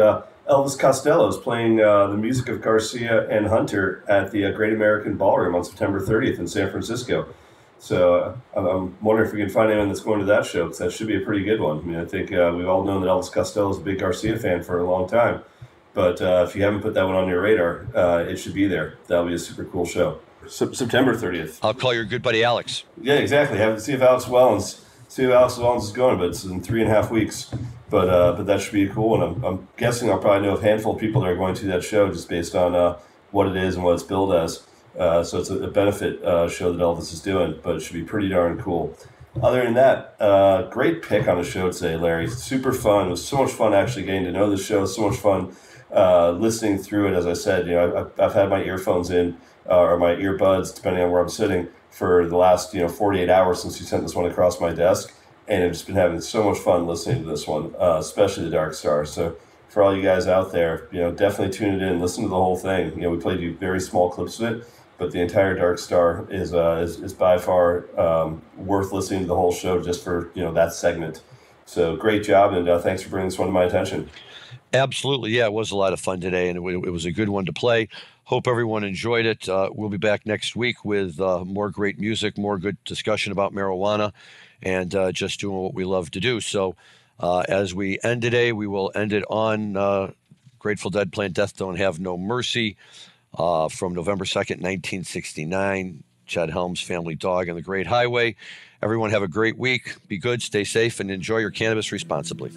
Elvis Costello is playing the music of Garcia and Hunter at the Great American Ballroom on September 30th in San Francisco. So I'm wondering if we can find anyone that's going to that show, because that should be a pretty good one. I mean, I think we've all known that Elvis Costello is a big Garcia fan for a long time. But if you haven't put that one on your radar, it should be there. That'll be a super cool show. September 30th. I'll call your good buddy Alex. Yeah, exactly. Have to see if Alex Wellens is going, but it's in 3.5 weeks. But that should be cool, and I'm guessing I'll probably know a handful of people that are going to that show just based on what it is and what it's billed as. So it's a benefit show that Elvis is doing, but it should be pretty darn cool. Other than that, great pick on the show today, Larry. Super fun. It was so much fun actually getting to know the show. So much fun listening through it. As I said, I've had my earphones in or my earbuds, depending on where I'm sitting, for the last 48 hours since you sent this one across my desk, and I've just been having so much fun listening to this one, especially the Dark Star. So for all you guys out there, definitely tune it in, listen to the whole thing. We played you very small clips of it, but the entire Dark Star is by far worth listening to the whole show just for that segment. So great job, and thanks for bringing this one to my attention. Absolutely, yeah, it was a lot of fun today, and it was a good one to play. Hope everyone enjoyed it. We'll be back next week with more great music, more good discussion about marijuana, and just doing what we love to do. So as we end today, we will end it on Grateful Dead playing Death Don't Have No Mercy from November 2nd, 1969, Chet Helms' Family Dog and the Great Highway. Everyone have a great week. Be good, stay safe, and enjoy your cannabis responsibly.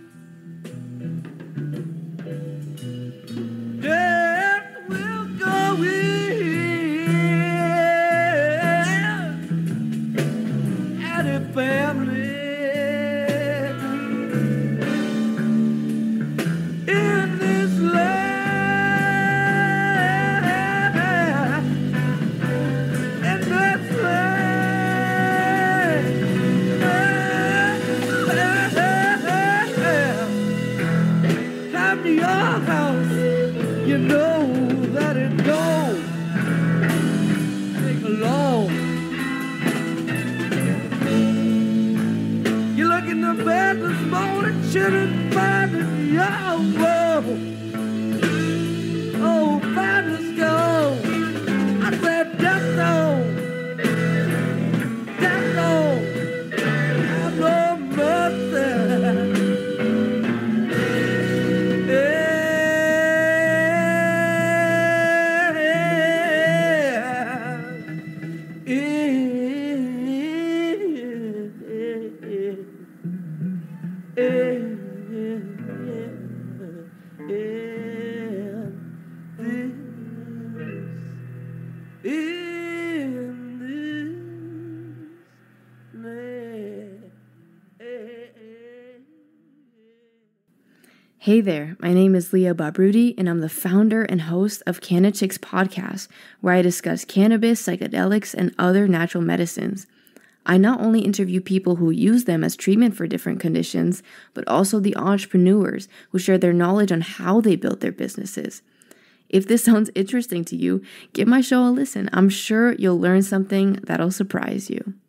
Death will go in any family in this land, in this land. Come to your house. You know that it don't take long. You look in the bed this morning, shouldn't find it your room. Oh, find us go. I said, death don't have no mercy. Hey there, my name is Leah Babrudi, and I'm the founder and host of Canachicks Podcast, where I discuss cannabis, psychedelics, and other natural medicines. I not only interview people who use them as treatment for different conditions, but also the entrepreneurs who share their knowledge on how they built their businesses. If this sounds interesting to you, give my show a listen. I'm sure you'll learn something that'll surprise you.